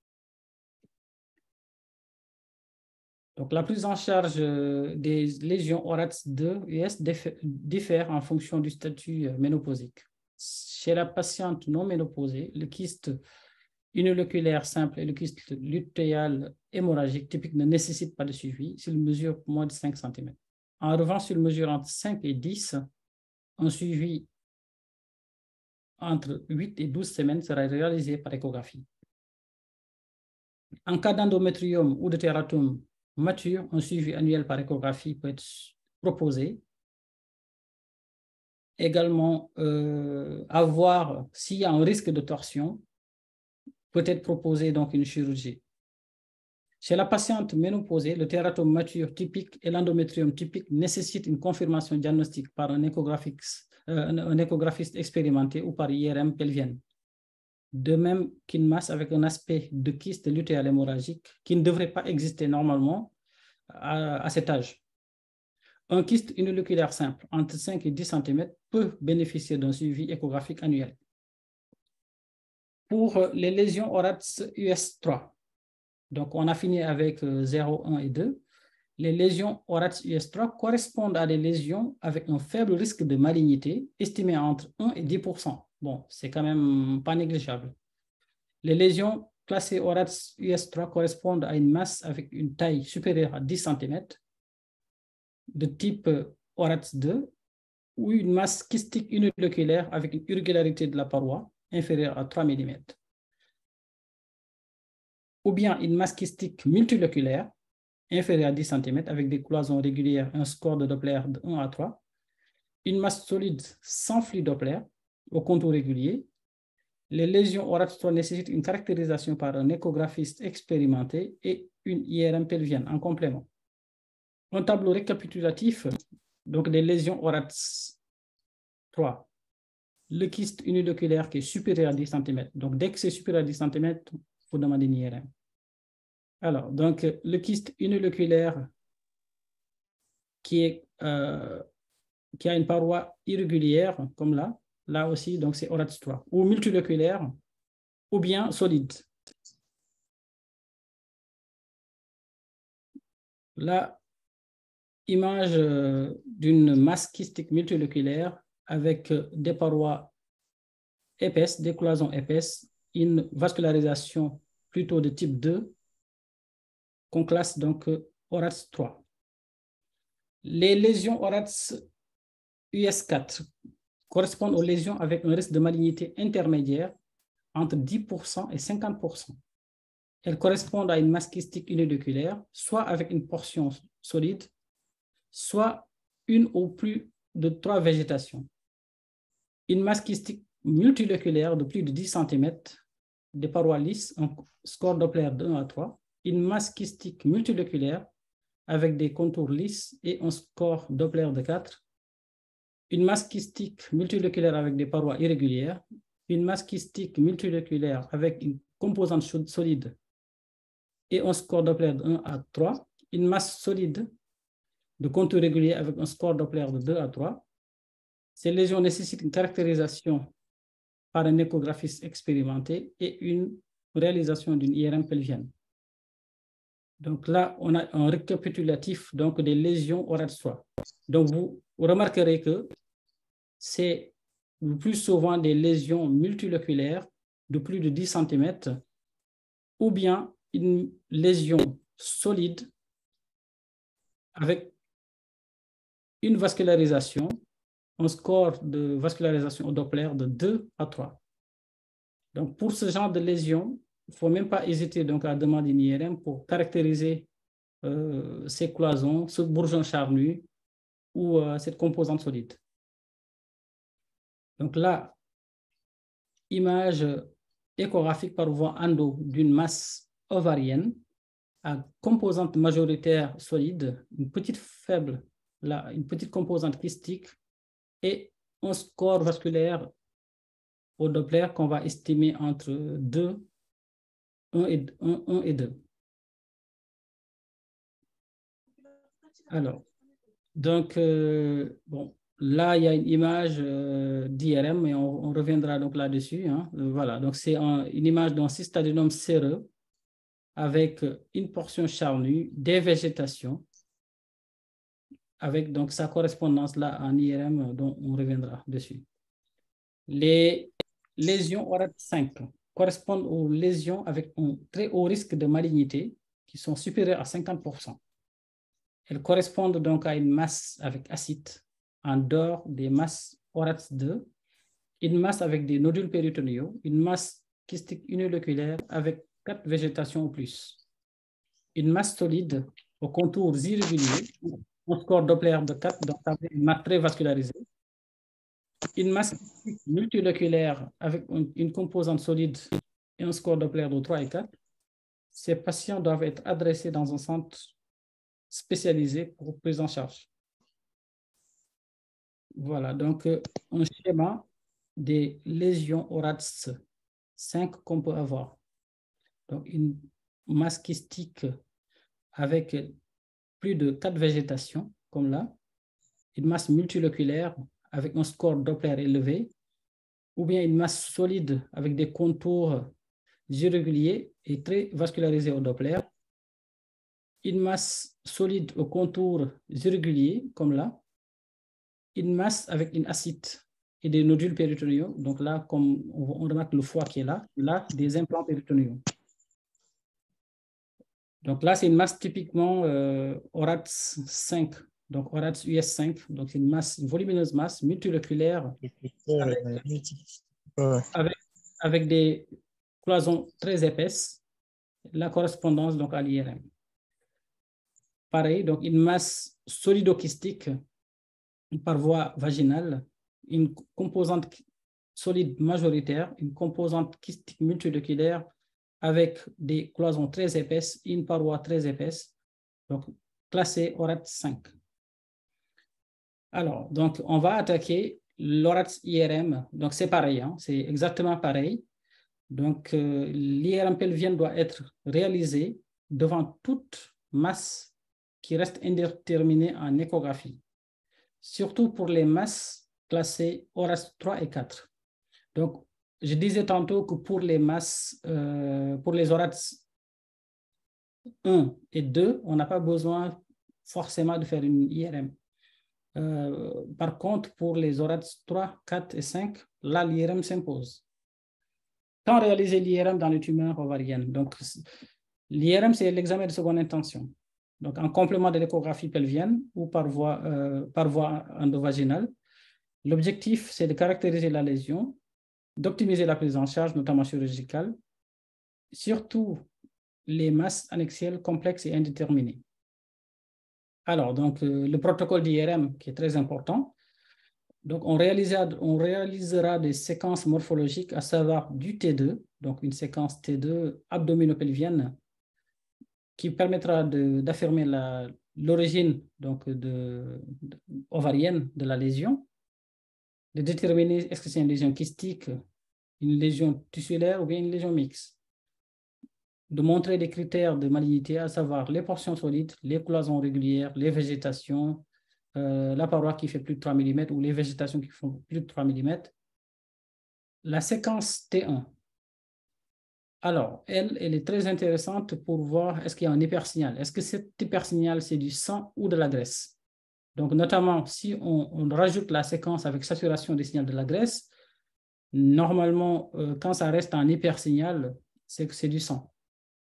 Donc, la prise en charge des lésions ORATS2-US diffère en fonction du statut ménopausique. Chez la patiente non ménopausée, le kyste uniloculaire simple et le kyste lutéal hémorragique typique ne nécessitent pas de suivi s'il mesure moins de 5 cm. En revanche, s'il mesure entre 5 et 10, un suivi entre 8 et 12 semaines sera réalisé par échographie. En cas d'endométrium ou de tératome mature, un suivi annuel par échographie peut être proposé. Également, à voir s'il y a un risque de torsion, peut être proposé donc une chirurgie. Chez la patiente ménopausée, le tératome mature typique et l'endométrium typique nécessitent une confirmation diagnostique par un échographiste expérimenté ou par IRM pelvienne. De même qu'une masse avec un aspect de kyste lutéal hémorragique qui ne devrait pas exister normalement à cet âge. Un kyste uniloculaire simple entre 5 et 10 cm peut bénéficier d'un suivi échographique annuel. Pour les lésions ORATS US3, donc on a fini avec 0, 1 et 2. Les lésions ORATS US3 correspondent à des lésions avec un faible risque de malignité, estimé entre 1 et 10%. Bon, c'est quand même pas négligeable. Les lésions classées ORATS US3 correspondent à une masse avec une taille supérieure à 10 cm, de type ORATS2, ou une masse kystique uniloculaire avec une irrégularité de la paroi inférieure à 3 mm. Ou bien une masse kystique multiloculaire inférieure à 10 cm avec des cloisons régulières, un score de Doppler de 1 à 3, une masse solide sans flux Doppler au contour régulier. Les lésions ORATS3 nécessitent une caractérisation par un échographiste expérimenté et une IRM pelvienne en complément. Un tableau récapitulatif donc des lésions ORATS3. Le kyste uniloculaire qui est supérieur à 10 cm. Donc, dès que c'est supérieur à 10 cm, il faut demander une IRM. Alors, donc, le kyste uniloculaire qui a une paroi irrégulière, comme là aussi, donc c'est ORATS3, ou multiloculaire, ou bien solide. Là, image d'une masse kystique multiloculaire avec des parois épaisses, des cloisons épaisses, une vascularisation plutôt de type 2, qu'on classe donc ORATS3. Les lésions ORATS US4 correspondent aux lésions avec un risque de malignité intermédiaire entre 10% et 50%. Elles correspondent à une masse kystique uniloculaire, soit avec une portion solide, soit une ou plus de 3 végétations. Une masse kystique multiloculaire de plus de 10 cm, des parois lisses, un score Doppler de 1 à 3, une masse kystique multiloculaire avec des contours lisses et un score Doppler de 4, une masse kystique multiloculaire avec des parois irrégulières, une masse kystique multiloculaire avec une composante solide et un score Doppler de 1 à 3, une masse solide de contour régulier avec un score Doppler de 2 à 3. Ces lésions nécessitent une caractérisation par un échographiste expérimenté et une réalisation d'une IRM pelvienne. Donc là, on a un récapitulatif donc, des lésions ORATS3. Donc vous remarquerez que c'est le plus souvent des lésions multiloculaires de plus de 10 cm ou bien une lésion solide avec une vascularisation, un score de vascularisation au Doppler de 2 à 3. Donc, pour ce genre de lésion, il ne faut même pas hésiter donc, à demander une IRM pour caractériser ces cloisons, ce bourgeon charnu ou cette composante solide. Donc là, image échographique par voie endo d'une masse ovarienne à composante majoritaire solide, une petite faible, là, une petite composante kystique et un score vasculaire au Doppler qu'on va estimer entre 1 et 2. Alors, donc, bon, là, il y a une image d'IRM et on reviendra donc là-dessus. Hein. Voilà, donc c'est une image d'un cystadénome séreux avec une portion charnue, des végétations, avec donc sa correspondance là en IRM dont on reviendra dessus. Les lésions ORAT 5 correspondent aux lésions avec un très haut risque de malignité qui sont supérieures à 50%. Elles correspondent donc à une masse avec acide en dehors des masses ORAT 2, une masse avec des nodules péritonéaux, une masse kystique uniloculaire avec 4 végétations ou plus, une masse solide aux contours irréguliers, un score Doppler de 4, donc une masse très vascularisée, une masse multiloculaire avec une composante solide et un score Doppler de 3 et 4. Ces patients doivent être adressés dans un centre spécialisé pour prise en charge. Voilà, donc un schéma des lésions ORATS 5 qu'on peut avoir. Donc une masse kystique avec plus de 4 végétations, comme là, une masse multiloculaire avec un score Doppler élevé, ou bien une masse solide avec des contours irréguliers et très vascularisés au Doppler, une masse solide aux contours irréguliers, comme là, une masse avec une acide et des nodules péritonéaux, donc là, comme on remarque le foie qui est là, des implants péritonéaux. Donc là, c'est une masse typiquement ORATS 5, donc ORATS US5, donc c'est une masse, une volumineuse masse multiloculaire avec des cloisons très épaisses, la correspondance donc à l'IRM. Pareil, donc une masse solidokystique par voie vaginale, une composante solide majoritaire, une composante kystique multiloculaire avec des cloisons très épaisses, une paroi très épaisse, donc classée ORAT 5. Alors, donc on va attaquer l'ORAT IRM, donc c'est pareil, hein, c'est exactement pareil. Donc l'IRM pelvienne doit être réalisée devant toute masse qui reste indéterminée en échographie, surtout pour les masses classées ORAT 3 et 4. Donc, je disais tantôt que pour les masses, pour les ORATS 1 et 2, on n'a pas besoin forcément de faire une IRM. Par contre, pour les ORATS 3, 4 et 5, là, l'IRM s'impose. Quand réaliser l'IRM dans les tumeurs ovariennes? Donc, l'IRM, c'est l'examen de seconde intention. Donc, en complément de l'échographie pelvienne ou par voie endovaginale. L'objectif, c'est de caractériser la lésion, d'optimiser la prise en charge, notamment chirurgicale, surtout les masses annexielles complexes et indéterminées. Alors, donc, le protocole d'IRM qui est très important. Donc, on réalisera des séquences morphologiques, à savoir du T2, donc une séquence T2 abdominopelvienne qui permettra d'affirmer l'origine ovarienne de la lésion, de déterminer est-ce que c'est une lésion kystique, une lésion tissulaire ou bien une lésion mixte, de montrer des critères de malignité, à savoir les portions solides, les cloisons régulières, les végétations, la paroi qui fait plus de 3 mm ou les végétations qui font plus de 3 mm. La séquence T1, alors, elle est très intéressante pour voir est-ce qu'il y a un hypersignal. Est-ce que cet hypersignal, c'est du sang ou de la graisse? Donc, notamment, si on rajoute la séquence avec saturation des signaux de la graisse, normalement, quand ça reste en hypersignal, c'est que c'est du sang.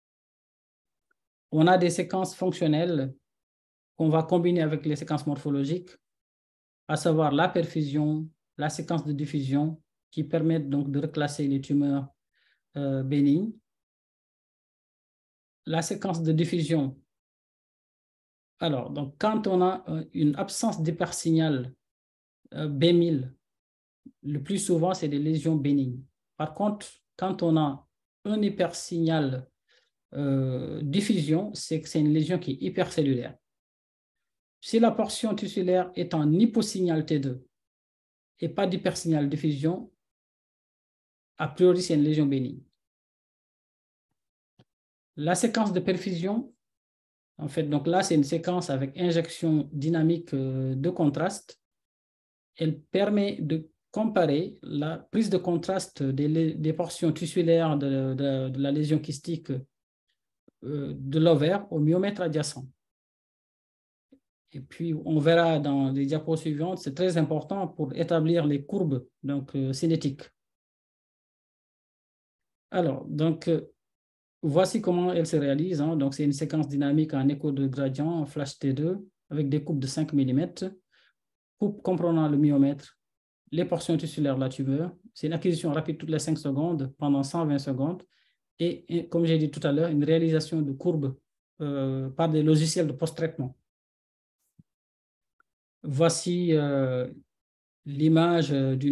on a des séquences fonctionnelles qu'on va combiner avec les séquences morphologiques, à savoir la perfusion, la séquence de diffusion, qui permettent donc de reclasser les tumeurs bénignes. La séquence de diffusion. Alors, donc, quand on a une absence d'hypersignal B1000, le plus souvent, c'est des lésions bénignes. Par contre, quand on a un hypersignal diffusion, c'est que c'est une lésion qui est hypercellulaire. Si la portion tissulaire est en hyposignal T2 et pas d'hypersignal diffusion, a priori, c'est une lésion bénigne. La séquence de perfusion, en fait, donc là, c'est une séquence avec injection dynamique de contraste. Elle permet de comparer la prise de contraste des portions tissulaires de la lésion kystique de l'ovaire au myomètre adjacent. Et puis, on verra dans les diapos suivantes, c'est très important pour établir les courbes donc, cinétiques. Alors, donc, voici comment elle se réalise. Hein. Donc, c'est une séquence dynamique en écho de gradient en flash T2 avec des coupes de 5 mm, coupe comprenant le myomètre, les portions tissulaires de la tumeur. C'est une acquisition rapide toutes les 5 secondes pendant 120 secondes. Et comme j'ai dit tout à l'heure, une réalisation de courbes par des logiciels de post-traitement. Voici l'image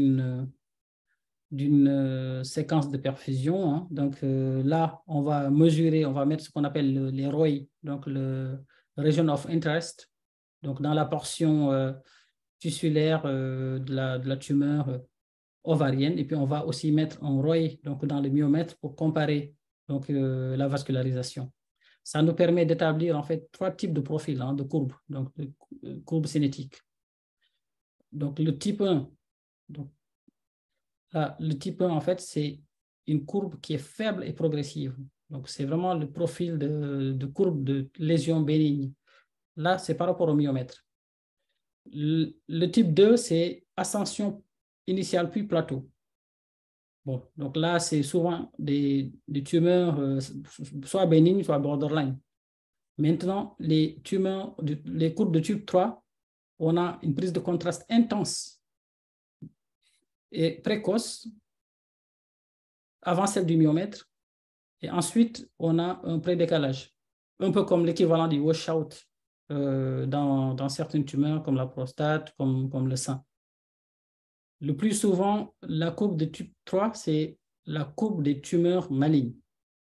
d'une séquence de perfusion. Hein. Donc là, on va mesurer, on va mettre ce qu'on appelle les ROI, donc le Region of Interest, donc dans la portion tissulaire de la tumeur ovarienne. Et puis, on va aussi mettre un ROI donc, dans le myomètre pour comparer donc, la vascularisation. Ça nous permet d'établir en fait 3 types de profils de courbes, donc de courbes cinétiques. Donc, le type 1, donc, là, le type 1, en fait, c'est une courbe qui est faible et progressive. Donc, c'est vraiment le profil de courbe de lésion bénigne. Là, c'est par rapport au myomètre. Le type 2, c'est ascension initiale puis plateau. Bon, donc là, c'est souvent des tumeurs soit bénignes, soit borderline. Maintenant, les tumeurs, les courbes de type 3, on a une prise de contraste intense et précoce avant celle du myomètre. Et ensuite, on a un prédécalage, un peu comme l'équivalent du washout dans certaines tumeurs comme la prostate, comme le sein. Le plus souvent, la courbe de type 3, c'est la courbe des tumeurs malignes.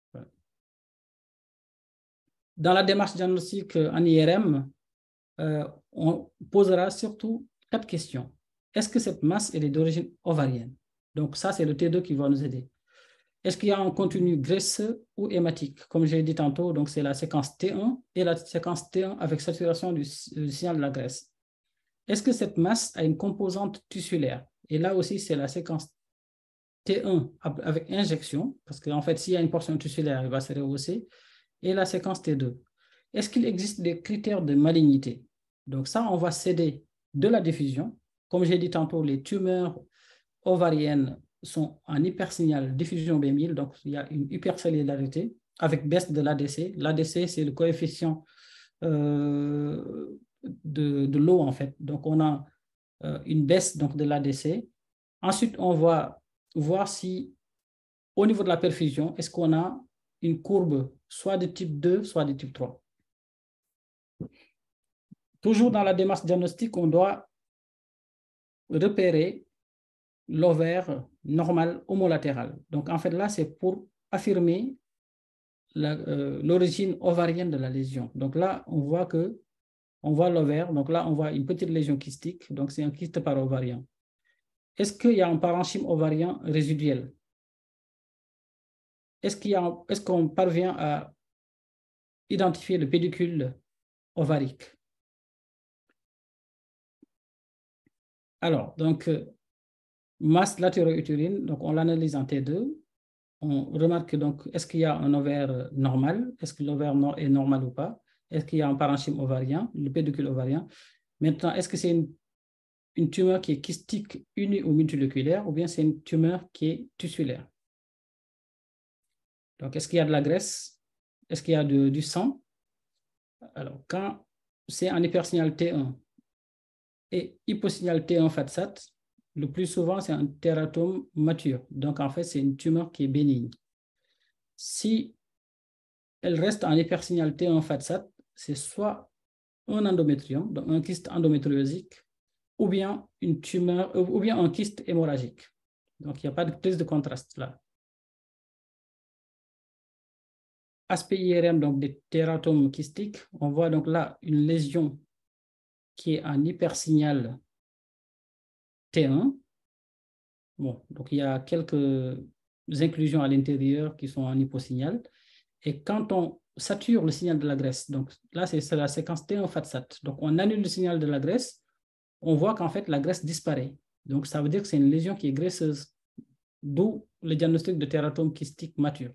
Dans la démarche diagnostique en IRM, on posera surtout 4 questions. Est-ce que cette masse est d'origine ovarienne? Donc ça, c'est le T2 qui va nous aider. Est-ce qu'il y a un contenu graisseux ou hématique? Comme j'ai dit tantôt, donc c'est la séquence T1 et la séquence T1 avec saturation du signal de la graisse. Est-ce que cette masse a une composante tissulaire? Et là aussi, c'est la séquence T1 avec injection, parce qu'en fait, s'il y a une portion tissulaire, elle va se rehausser, et la séquence T2. Est-ce qu'il existe des critères de malignité? Donc ça, on va céder de la diffusion. Comme j'ai dit tantôt, les tumeurs ovariennes sont en hypersignal diffusion B1000, donc il y a une hypercellularité avec baisse de l'ADC. L'ADC, c'est le coefficient de l'eau, en fait. Donc, on a une baisse donc, de l'ADC. Ensuite, on va voir si, au niveau de la perfusion, est-ce qu'on a une courbe soit de type 2, soit de type 3. Toujours dans la démarche diagnostique, on doit repérer l'ovaire normal homolatéral. Donc, en fait, là, c'est pour affirmer l'origine ovarienne de la lésion. Donc là, on voit l'ovaire. Donc là, on voit une petite lésion kystique. Donc, c'est un kyste parovarien. Est-ce qu'il y a un parenchyme ovarien résiduel? Est-ce qu'on parvient à identifier le pédicule ovarique? Alors, donc, masse latéro-utérine, donc on l'analyse en T2. On remarque donc, est-ce qu'il y a un ovaire normal? Est-ce que l'ovaire est normal ou pas? Est-ce qu'il y a un parenchyme ovarien, le pédicule ovarien? Maintenant, est-ce que c'est une tumeur qui est kystique uni- ou multiloculaire, ou bien c'est une tumeur qui est tissulaire? Donc, est-ce qu'il y a de la graisse? Est-ce qu'il y a du sang? Alors, quand c'est en hypersignal T1 et hyposignal T1 FATSAT, le plus souvent, c'est un tératome mature. Donc, en fait, c'est une tumeur qui est bénigne. Si elle reste en hypersignal T1 FATSAT, c'est soit un endométrium, donc un kyste endométriosique, ou bien une tumeur, ou bien un kyste hémorragique. Donc, il n'y a pas de prise de contraste là. Aspect IRM, donc des tératomes kystiques, on voit donc là une lésion qui est en hypersignal T1. Bon, donc il y a quelques inclusions à l'intérieur qui sont en hyposignal. Et quand on sature le signal de la graisse, donc là c'est la séquence T1 FATSAT, donc on annule le signal de la graisse, on voit qu'en fait la graisse disparaît. Donc ça veut dire que c'est une lésion qui est graisseuse, d'où le diagnostic de tératome kystique mature.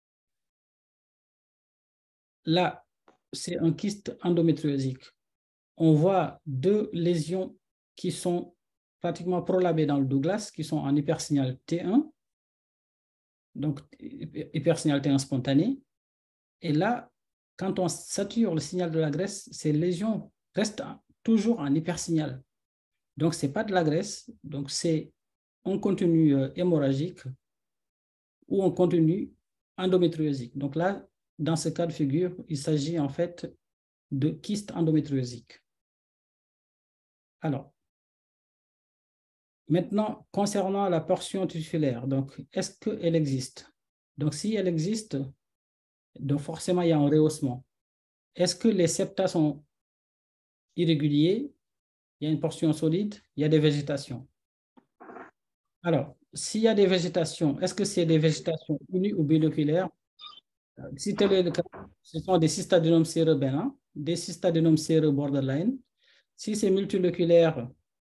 Là, c'est un kyste endométriosique. On voit deux lésions qui sont pratiquement prolabées dans le Douglas, qui sont en hypersignal T1, donc hypersignal T1 spontané. Et là, quand on sature le signal de la graisse, ces lésions restent toujours en hypersignal. Donc, ce n'est pas de la graisse, donc c'est un contenu hémorragique ou un contenu endométriosique. Donc là, dans ce cas de figure, il s'agit en fait de kyste endométriosique. Alors, maintenant, concernant la portion tissulaire, donc est-ce qu'elle existe? Donc, si elle existe, donc forcément, il y a un rehaussement. Est-ce que les septa sont irréguliers? Il y a une portion solide, il y a des végétations. Alors, s'il y a des végétations, est-ce que c'est des végétations unies ou biloculaires? Si tel est le cas, ce sont des cystadénomes séreux bénins, des cystadénomes séreux borderline. Si c'est multiloculaire,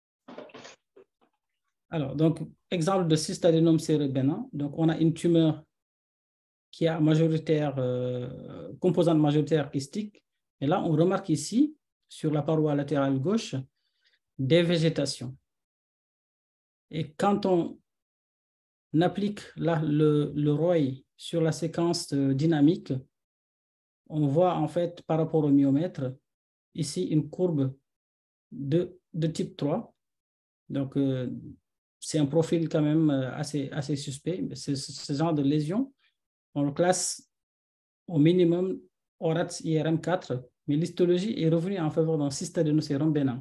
alors, donc, exemple de cystadénome séreux bénin, donc on a une tumeur qui a composante majoritaire kystique, et là, on remarque ici, sur la paroi latérale gauche, des végétations. Et quand on applique là le ROI sur la séquence dynamique, on voit en fait par rapport au myomètre, ici une courbe de type 3. Donc, c'est un profil quand même assez suspect. Ce genre de lésion, on le classe au minimum ORATS IRM 4, mais l'histologie est revenue en faveur d'un cystadénocérum bénin.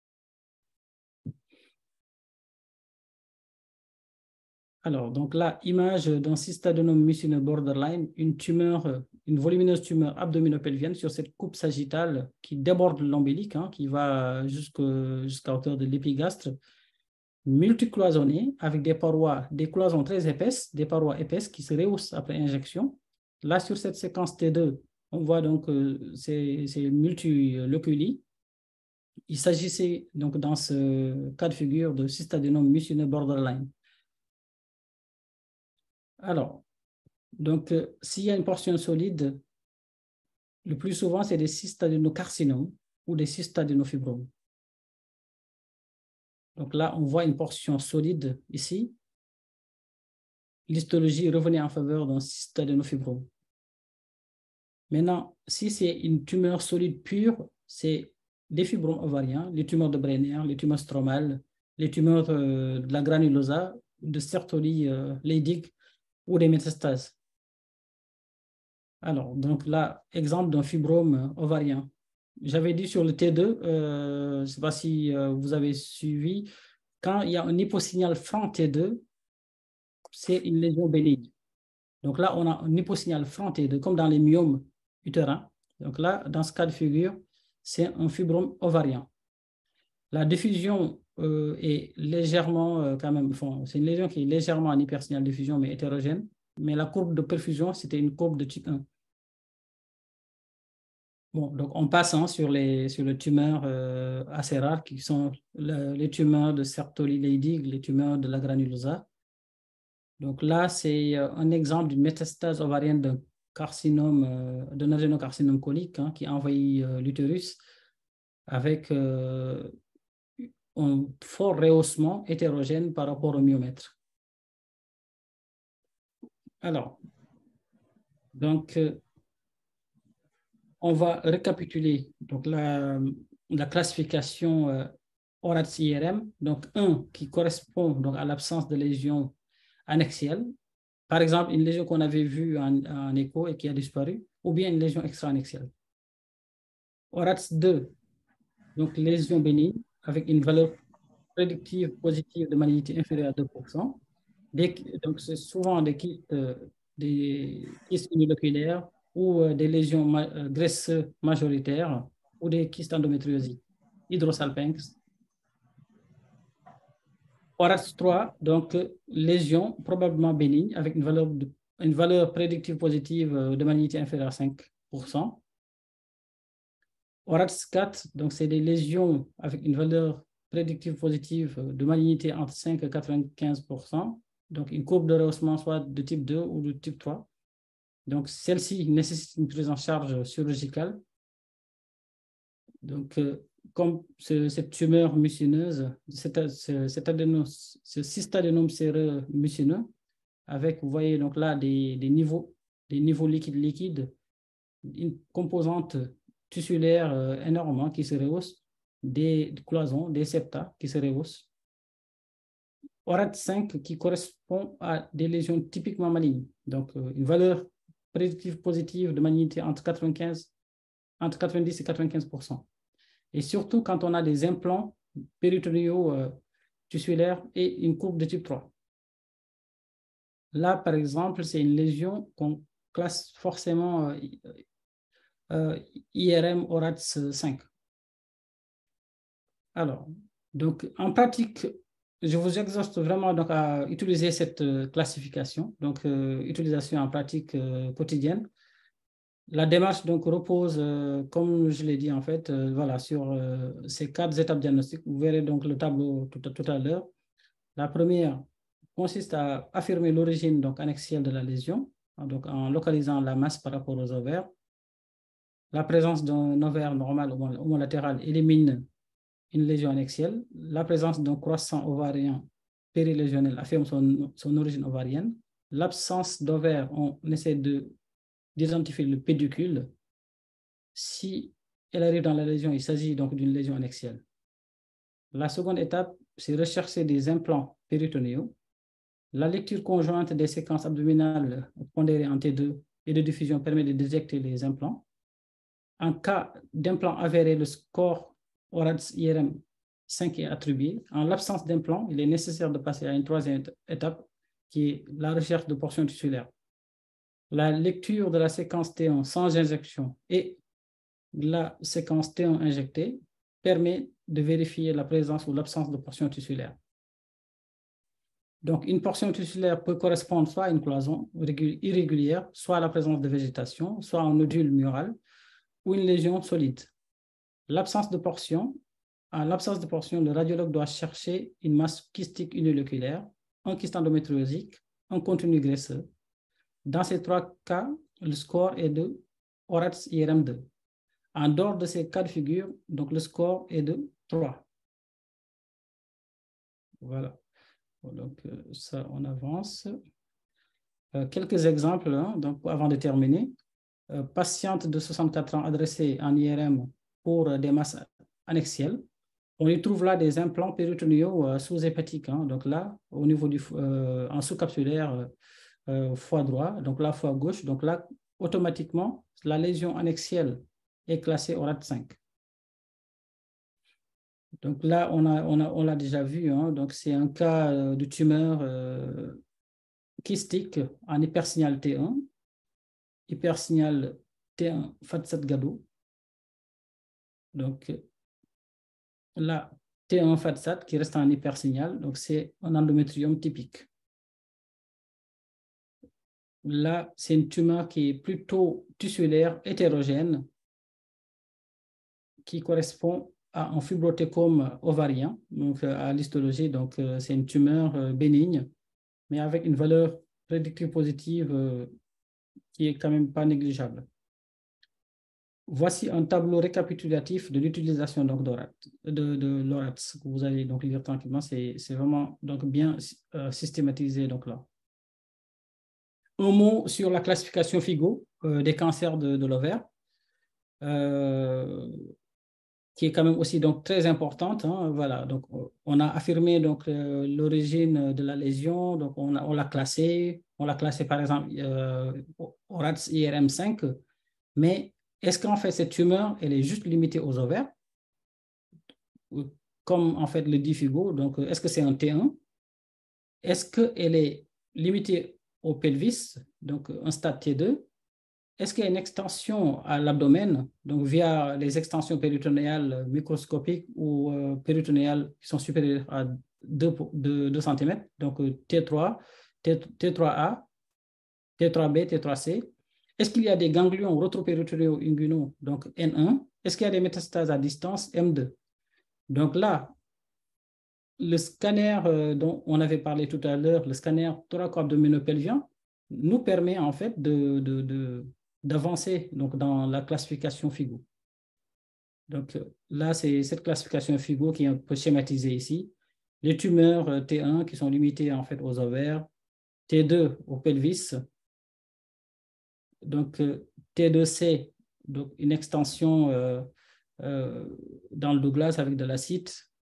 Alors, donc là, image d'un cystadénome mucineux borderline, une tumeur, une volumineuse tumeur abdominopelvienne sur cette coupe sagittale qui déborde l'ombilique, hein, qui va jusqu'à hauteur de l'épigastre, multicloisonnée avec des cloisons très épaisses, des parois épaisses qui se rehaussent après injection. Là, sur cette séquence T2, on voit donc ces multiloculi. Il s'agissait donc dans ce cas de figure de cystadénome mucineux borderline. Alors, donc, s'il y a une portion solide, le plus souvent, c'est des cystadénocarcinomes ou des cystadénofibromes. Donc là, on voit une portion solide ici. L'histologie revenait en faveur d'un cystadénofibrome. Maintenant, si c'est une tumeur solide pure, c'est des fibromes ovariens, les tumeurs de Brenner, les tumeurs stromales, les tumeurs de la granulosa, de Sertoli, Leydig ou des métastases. Alors, donc là, exemple d'un fibrome ovarien. J'avais dit sur le T2, je ne sais pas si vous avez suivi, quand il y a un hyposignal franc T2, c'est une lésion bénigne. Donc là, on a un hyposignal franc T2, comme dans les myomes utérins. Donc là, dans ce cas de figure, c'est un fibrome ovarien. La diffusion est légèrement, quand même, c'est une lésion qui est légèrement en hypersignal diffusion, mais hétérogène. Mais la courbe de perfusion, c'était une courbe de type 1. Bon, donc on passe sur les tumeurs assez rares qui sont les tumeurs de Sertoli Leydig, les tumeurs de la granulosa. Donc là, c'est un exemple d'une métastase ovarienne d'un carcinome, d'un adénocarcinome colique qui a envahi l'utérus avec un fort rehaussement hétérogène par rapport au myomètre. Alors, donc, on va récapituler donc, la classification ORATS-IRM. Donc, un qui correspond donc, à l'absence de lésions annexielles. Par exemple, une lésion qu'on avait vue en écho et qui a disparu, ou bien une lésion extra-annexielle. ORATS-2, donc lésion bénigne avec une valeur prédictive positive de malignité inférieure à 2%. Donc, c'est souvent des kystes uniloculaires ou des lésions graisseuses majoritaires ou des kystes endométriosiques, hydrosalpinx. ORATS 3, donc lésion probablement bénigne avec une valeur prédictive positive de malignité inférieure à 5%. ORATS 4, donc c'est des lésions avec une valeur prédictive positive de malignité entre 5 et 95%. Donc, une courbe de rehaussement soit de type 2 ou de type 3. Donc, celle-ci nécessite une prise en charge chirurgicale. Donc, comme cette tumeur mucineuse, ce cystadénome séreux mucineux, avec, vous voyez, donc là, des niveaux liquides, une composante tissulaire énorme qui se rehausse, des cloisons, des septa qui se rehaussent. ORATS 5 qui correspond à des lésions typiquement malignes. Donc, une valeur prédictive positive de malignité entre 90 et 95%. Et surtout quand on a des implants péritonéaux tissulaires et une courbe de type 3. Là, par exemple, c'est une lésion qu'on classe forcément IRM ORATS 5. Alors, donc, en pratique, je vous exhorte vraiment donc, à utiliser cette classification, donc utilisation en pratique quotidienne. La démarche donc, repose, comme je l'ai dit en fait, voilà, sur ces 4 étapes diagnostiques. Vous verrez donc le tableau tout à l'heure. La première consiste à affirmer l'origine donc, annexielle de la lésion, donc, en localisant la masse par rapport aux ovaires. La présence d'un ovaire normal homolatéral élimine une lésion annexielle. La présence d'un croissant ovarien périlésionnel affirme son origine ovarienne. L'absence d'ovaire, on essaie d'identifier le pédicule. Si elle arrive dans la lésion, il s'agit donc d'une lésion annexielle. La seconde étape, c'est rechercher des implants péritonéaux. La lecture conjointe des séquences abdominales pondérées en T2 et de diffusion permet de détecter les implants. En cas d'implant avéré, le score ORATS IRM 5 est attribué. En l'absence d'implant, il est nécessaire de passer à une troisième étape qui est la recherche de portions tissulaires. La lecture de la séquence T1 sans injection et la séquence T1 injectée permet de vérifier la présence ou l'absence de portions tissulaires. Donc, une portion tissulaire peut correspondre soit à une cloison irrégulière, soit à la présence de végétation, soit à un nodule mural ou une lésion solide. En l'absence de portion, le radiologue doit chercher une masse kystique uniloculaire, un kyste endométriosique, un contenu graisseux. Dans ces 3 cas, le score est de ORATS IRM 2. En dehors de ces cas de figure, donc le score est de 3. Voilà. Donc, ça, on avance. Quelques exemples donc, avant de terminer. Patiente de 64 ans adressée en IRM pour des masses annexielles. On y trouve là des implants péritonéaux sous-hépatiques. Donc là, au niveau en sous-capsulaire, foie droit, donc là, foie gauche. Donc là, automatiquement, la lésion annexielle est classée ORATS 5. Donc là, on l'a déjà vu. Donc c'est un cas de tumeur kystique en hypersignal T1. Hypersignal T1 FAT7-GADO. Donc là, T1 FAT7 qui reste en hypersignal, donc c'est un endométrium typique. Là, c'est une tumeur qui est plutôt tissulaire, hétérogène, qui correspond à un fibrotécome ovarien, donc à l'histologie, donc c'est une tumeur bénigne, mais avec une valeur prédictive positive qui est quand même pas négligeable. Voici un tableau récapitulatif de l'utilisation de l'ORATS que vous allez donc lire tranquillement. C'est vraiment donc bien systématisé donc là. Un mot sur la classification FIGO des cancers de l'ovaire. qui est quand même aussi donc très importante. Hein, voilà, donc on a affirmé donc l'origine de la lésion, donc on l'a classé par exemple au RADS IRM5, mais est-ce qu'en fait cette tumeur elle est juste limitée aux ovaires, comme en fait le dit Figo, donc est-ce que c'est un T1? Est-ce qu'elle est limitée au pelvis, donc un stade T2? Est-ce qu'il y a une extension à l'abdomen, donc via les extensions péritonéales microscopiques ou péritonéales qui sont supérieures à 2 cm, donc T3, T3A, T3B, T3C? Est-ce qu'il y a des ganglions rétropéritonéaux inguinaux, donc N1? Est-ce qu'il y a des métastases à distance, M2? Donc là, le scanner dont on avait parlé tout à l'heure, le scanner thoraco-abdominopelvien, nous permet en fait d'avancer donc dans la classification FIGO. Donc là, c'est cette classification FIGO qui est un peu schématisée ici. Les tumeurs T1 qui sont limitées en fait aux ovaires, T2 au pelvis, donc T2C, donc une extension dans le Douglas avec de l'acide.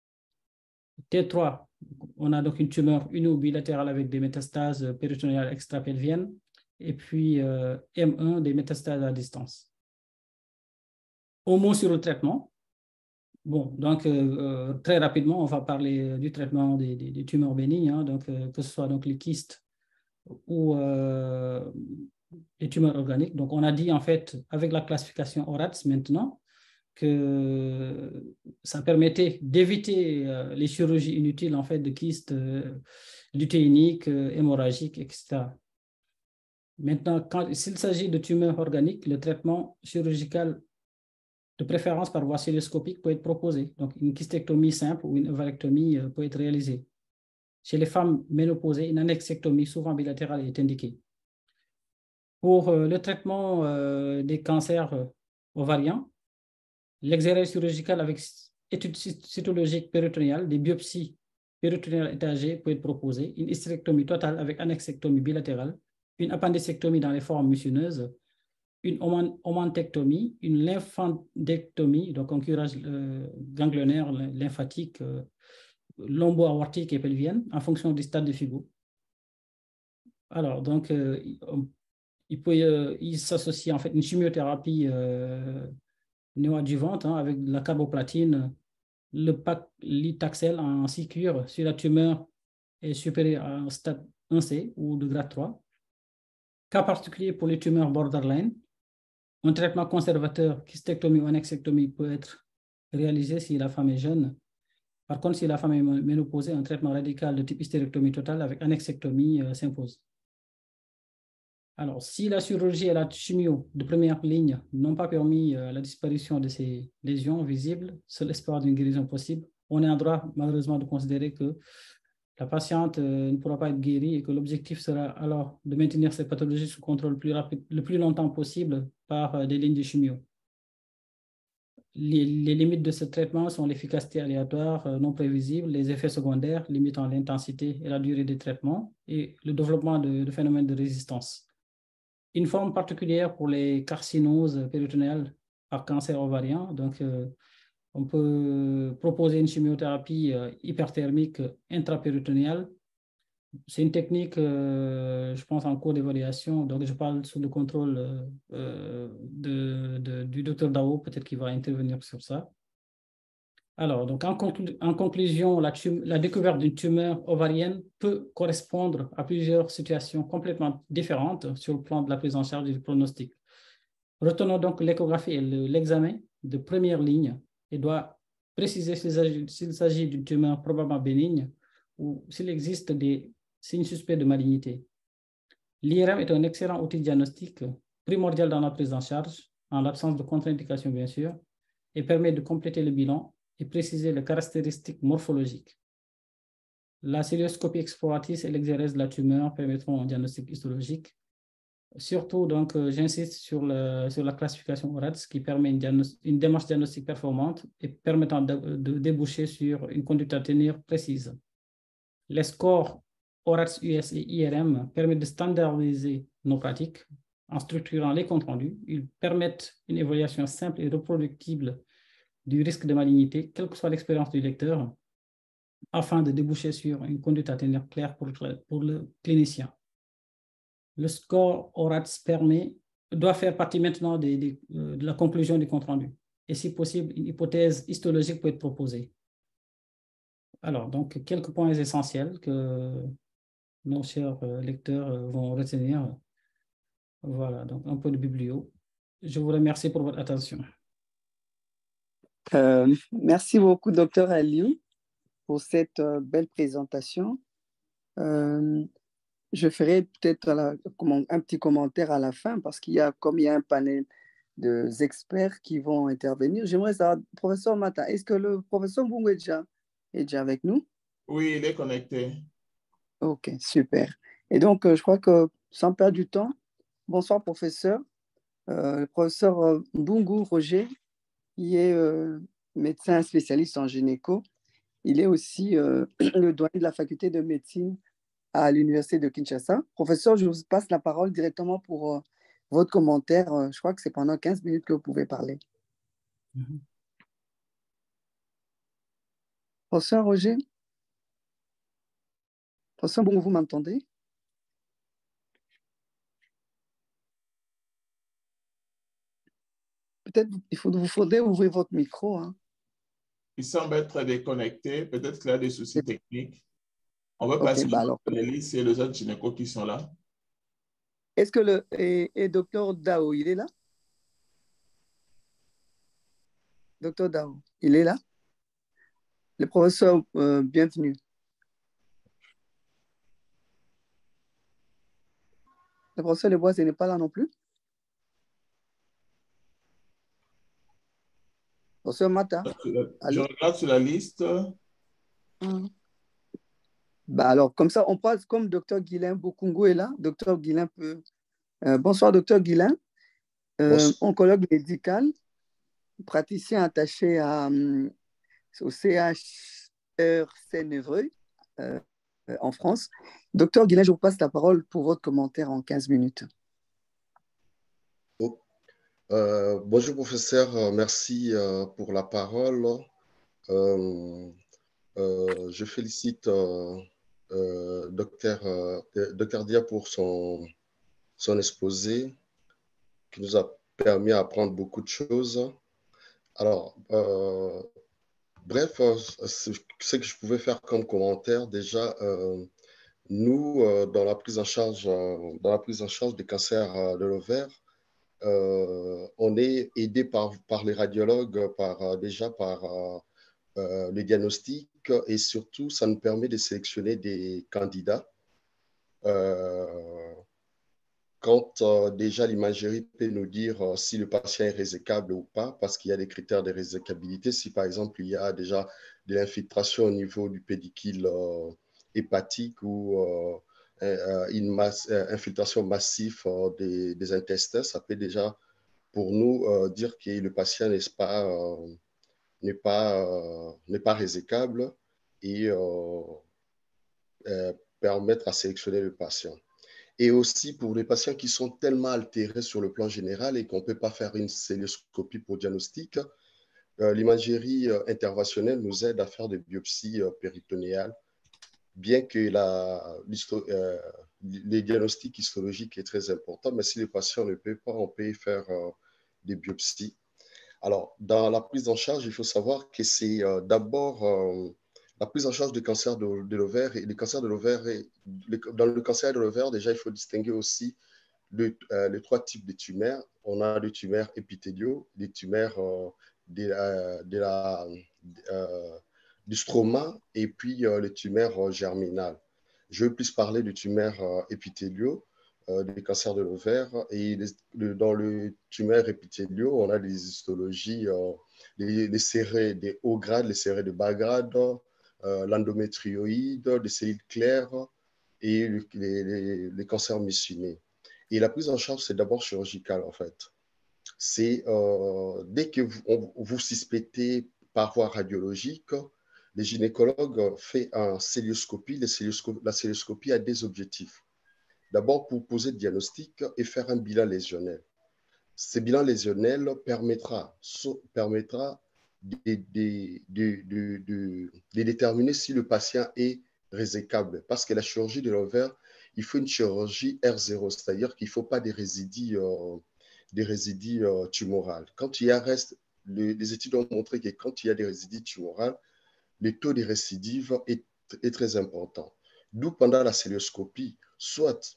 T3, on a donc une tumeur uni-bilatérale avec des métastases péritonéales extrapelviennes. Et puis M1, des métastases à distance. Au mot sur le traitement. Bon, donc très rapidement, on va parler du traitement des tumeurs bénignes, hein, donc, que ce soit donc, les kystes ou les tumeurs organiques. Donc, on a dit en fait, avec la classification ORADS maintenant, que ça permettait d'éviter les chirurgies inutiles en fait, de kystes lutéiniques, hémorragiques, etc. Maintenant, s'il s'agit de tumeurs organiques, le traitement chirurgical de préférence par voie cystoscopique peut être proposé. Donc, une kystectomie simple ou une ovarectomie peut être réalisée. Chez les femmes ménopausées, une annexectomie, souvent bilatérale, est indiquée. Pour le traitement des cancers ovariens, l'exérèse chirurgicale avec étude cytologique péritonéale, des biopsies péritonéales étagées peut être proposée, une hystérectomie totale avec annexectomie bilatérale, une appendicectomie dans les formes mucineuses, une omentectomie, une lymphadectomie, donc un curage ganglionnaire, lymphatique, lombo-aortique et pelvienne, en fonction du stade de FIGO. Alors, donc, il s'associe en fait une chimiothérapie néoadjuvante hein, avec la carboplatine, le paclitaxel en 6 cures si la tumeur est supérieure à un stade 1C ou de grade 3. Cas particulier pour les tumeurs borderline, un traitement conservateur, kystectomie ou annexectomie, peut être réalisé si la femme est jeune. Par contre, si la femme est ménopausée, un traitement radical de type hystérectomie totale avec annexectomie s'impose. Alors, si la chirurgie et la chimio de première ligne n'ont pas permis la disparition de ces lésions visibles, seul espoir d'une guérison possible, on est en droit malheureusement de considérer que la patiente ne pourra pas être guérie et que l'objectif sera alors de maintenir cette pathologie sous contrôle le plus longtemps possible par des lignes de chimio. Les limites de ce traitement sont l'efficacité aléatoire, non prévisible, les effets secondaires limitant l'intensité et la durée des traitements et le développement de phénomènes de résistance. Une forme particulière pour les carcinoses péritonéales par cancer ovarien, donc on peut proposer une chimiothérapie hyperthermique intrapéritonéale. C'est une technique, je pense, en cours d'évaluation. Donc, je parle sous le contrôle du docteur Dao, peut-être qu'il va intervenir sur ça. Alors, donc, en conclusion, la découverte d'une tumeur ovarienne peut correspondre à plusieurs situations complètement différentes sur le plan de la prise en charge et du pronostic. Retenons donc l'échographie et l'examen de première ligne et doit préciser s'il s'agit d'une tumeur probablement bénigne ou s'il existe des signes suspects de malignité. L'IRM est un excellent outil diagnostique primordial dans la prise en charge, en l'absence de contre-indication bien sûr, et permet de compléter le bilan et préciser les caractéristiques morphologiques. La célioscopie exploratrice et l'exérèse de la tumeur permettront un diagnostic histologique. Surtout, donc, j'insiste sur la classification ORADS qui permet une démarche diagnostique performante et permettant de déboucher sur une conduite à tenir précise. Les scores ORADS US et IRM permettent de standardiser nos pratiques en structurant les comptes rendus, ils permettent une évaluation simple et reproductible du risque de malignité, quelle que soit l'expérience du lecteur, afin de déboucher sur une conduite à tenir claire pour le clinicien. Le score ORATS doit faire partie maintenant de la conclusion du compte rendu. Et si possible, une hypothèse histologique peut être proposée. Alors, donc, quelques points essentiels que nos chers lecteurs vont retenir. Voilà, donc un peu de biblio. Je vous remercie pour votre attention.
Merci beaucoup, Dr. Aliou, pour cette belle présentation. Je ferai peut-être un petit commentaire à la fin parce comme il y a un panel d'experts qui vont intervenir. J'aimerais savoir, professeur Mata, est-ce que le professeur Mbungu est déjà avec nous?
Oui, il est connecté.
Ok, super. Et donc, je crois que sans perdre du temps, bonsoir professeur. Le professeur Mbungu Roger, il est médecin spécialiste en gynéco. Il est aussi le doyen de la faculté de médecine à l'université de Kinshasa. Professeur, je vous passe la parole directement pour votre commentaire. Je crois que c'est pendant 15 minutes que vous pouvez parler. Professeur Roger? Professeur, bon, vous m'entendez? Peut-être vous faudrait ouvrir votre micro. Hein.
Il semble être déconnecté. Peut-être qu'il a des soucis techniques. On va passer
alors,
les listes et les autres gynécos qui sont là.
Est-ce que le docteur Dao, il est là? Docteur Dao, il est là? Le professeur, bienvenue. Le professeur Leboise, il n'est pas là non plus? Professeur Mata?
Je regarde sur la liste.
Alors, comme ça, on passe comme docteur Guilain Bokungu est là. Docteur Guilain peut... bonsoir, docteur Guilain. Oncologue médical, praticien attaché au CHRC-Névreux en France. Docteur Guilain, je vous passe la parole pour votre commentaire en 15 minutes.
Bonjour professeur, merci pour la parole. Je félicite Dr. Dia pour son exposé qui nous a permis d'apprendre beaucoup de choses. Alors, bref, ce que je pouvais faire comme commentaire, déjà, nous, dans la prise en charge des cancers de l'ovaire, on est aidé par les radiologues, déjà par le diagnostic, et surtout, ça nous permet de sélectionner des candidats. Quand déjà l'imagerie peut nous dire si le patient est résécable ou pas, parce qu'il y a des critères de résécabilité. Si par exemple il y a déjà de l'infiltration au niveau du pédicule hépatique ou une infiltration massive des intestins, ça peut déjà pour nous dire que le patient n'est pas résécable et permettre à sélectionner le patient. Et aussi pour les patients qui sont tellement altérés sur le plan général et qu'on ne peut pas faire une célioscopie pour diagnostic, l'imagerie interventionnelle nous aide à faire des biopsies péritonéales, bien que les diagnostics histologiques est très important, mais si le patient ne peut pas, on peut faire des biopsies. Alors, dans la prise en charge, il faut savoir que c'est d'abord la prise en charge du cancer de l'ovaire. Et le cancer de l'ovaire, dans le cancer de l'ovaire, déjà, il faut distinguer aussi les 3 types de tumeurs. On a les tumeurs épithéliaux, les tumeurs du stroma et puis les tumeurs germinales. Je vais plus parler de tumeurs épithéliaux, des cancers de l'ovaire. Et dans le tumeur épithéliaux, on a des histologies, les serrés de haut grade, les serrés de bas grade, l'endométrioïde, les cellules claires et les cancers mucinés. Et la prise en charge, c'est d'abord chirurgical, en fait. C'est dès que vous suspectez par voie radiologique, les gynécologues font une célioscopie. La célioscopie a des objectifs. D'abord, pour poser le diagnostic et faire un bilan lésionnel. Ce bilan lésionnel permettra de déterminer si le patient est résécable. Parce que la chirurgie de l'ovaire, il faut une chirurgie R0, c'est-à-dire qu'il ne faut pas des résidus tumorales. Quand il y a les études ont montré que quand il y a des résidus tumorales, le taux de récidive est très important. D'où pendant la célioscopie, soit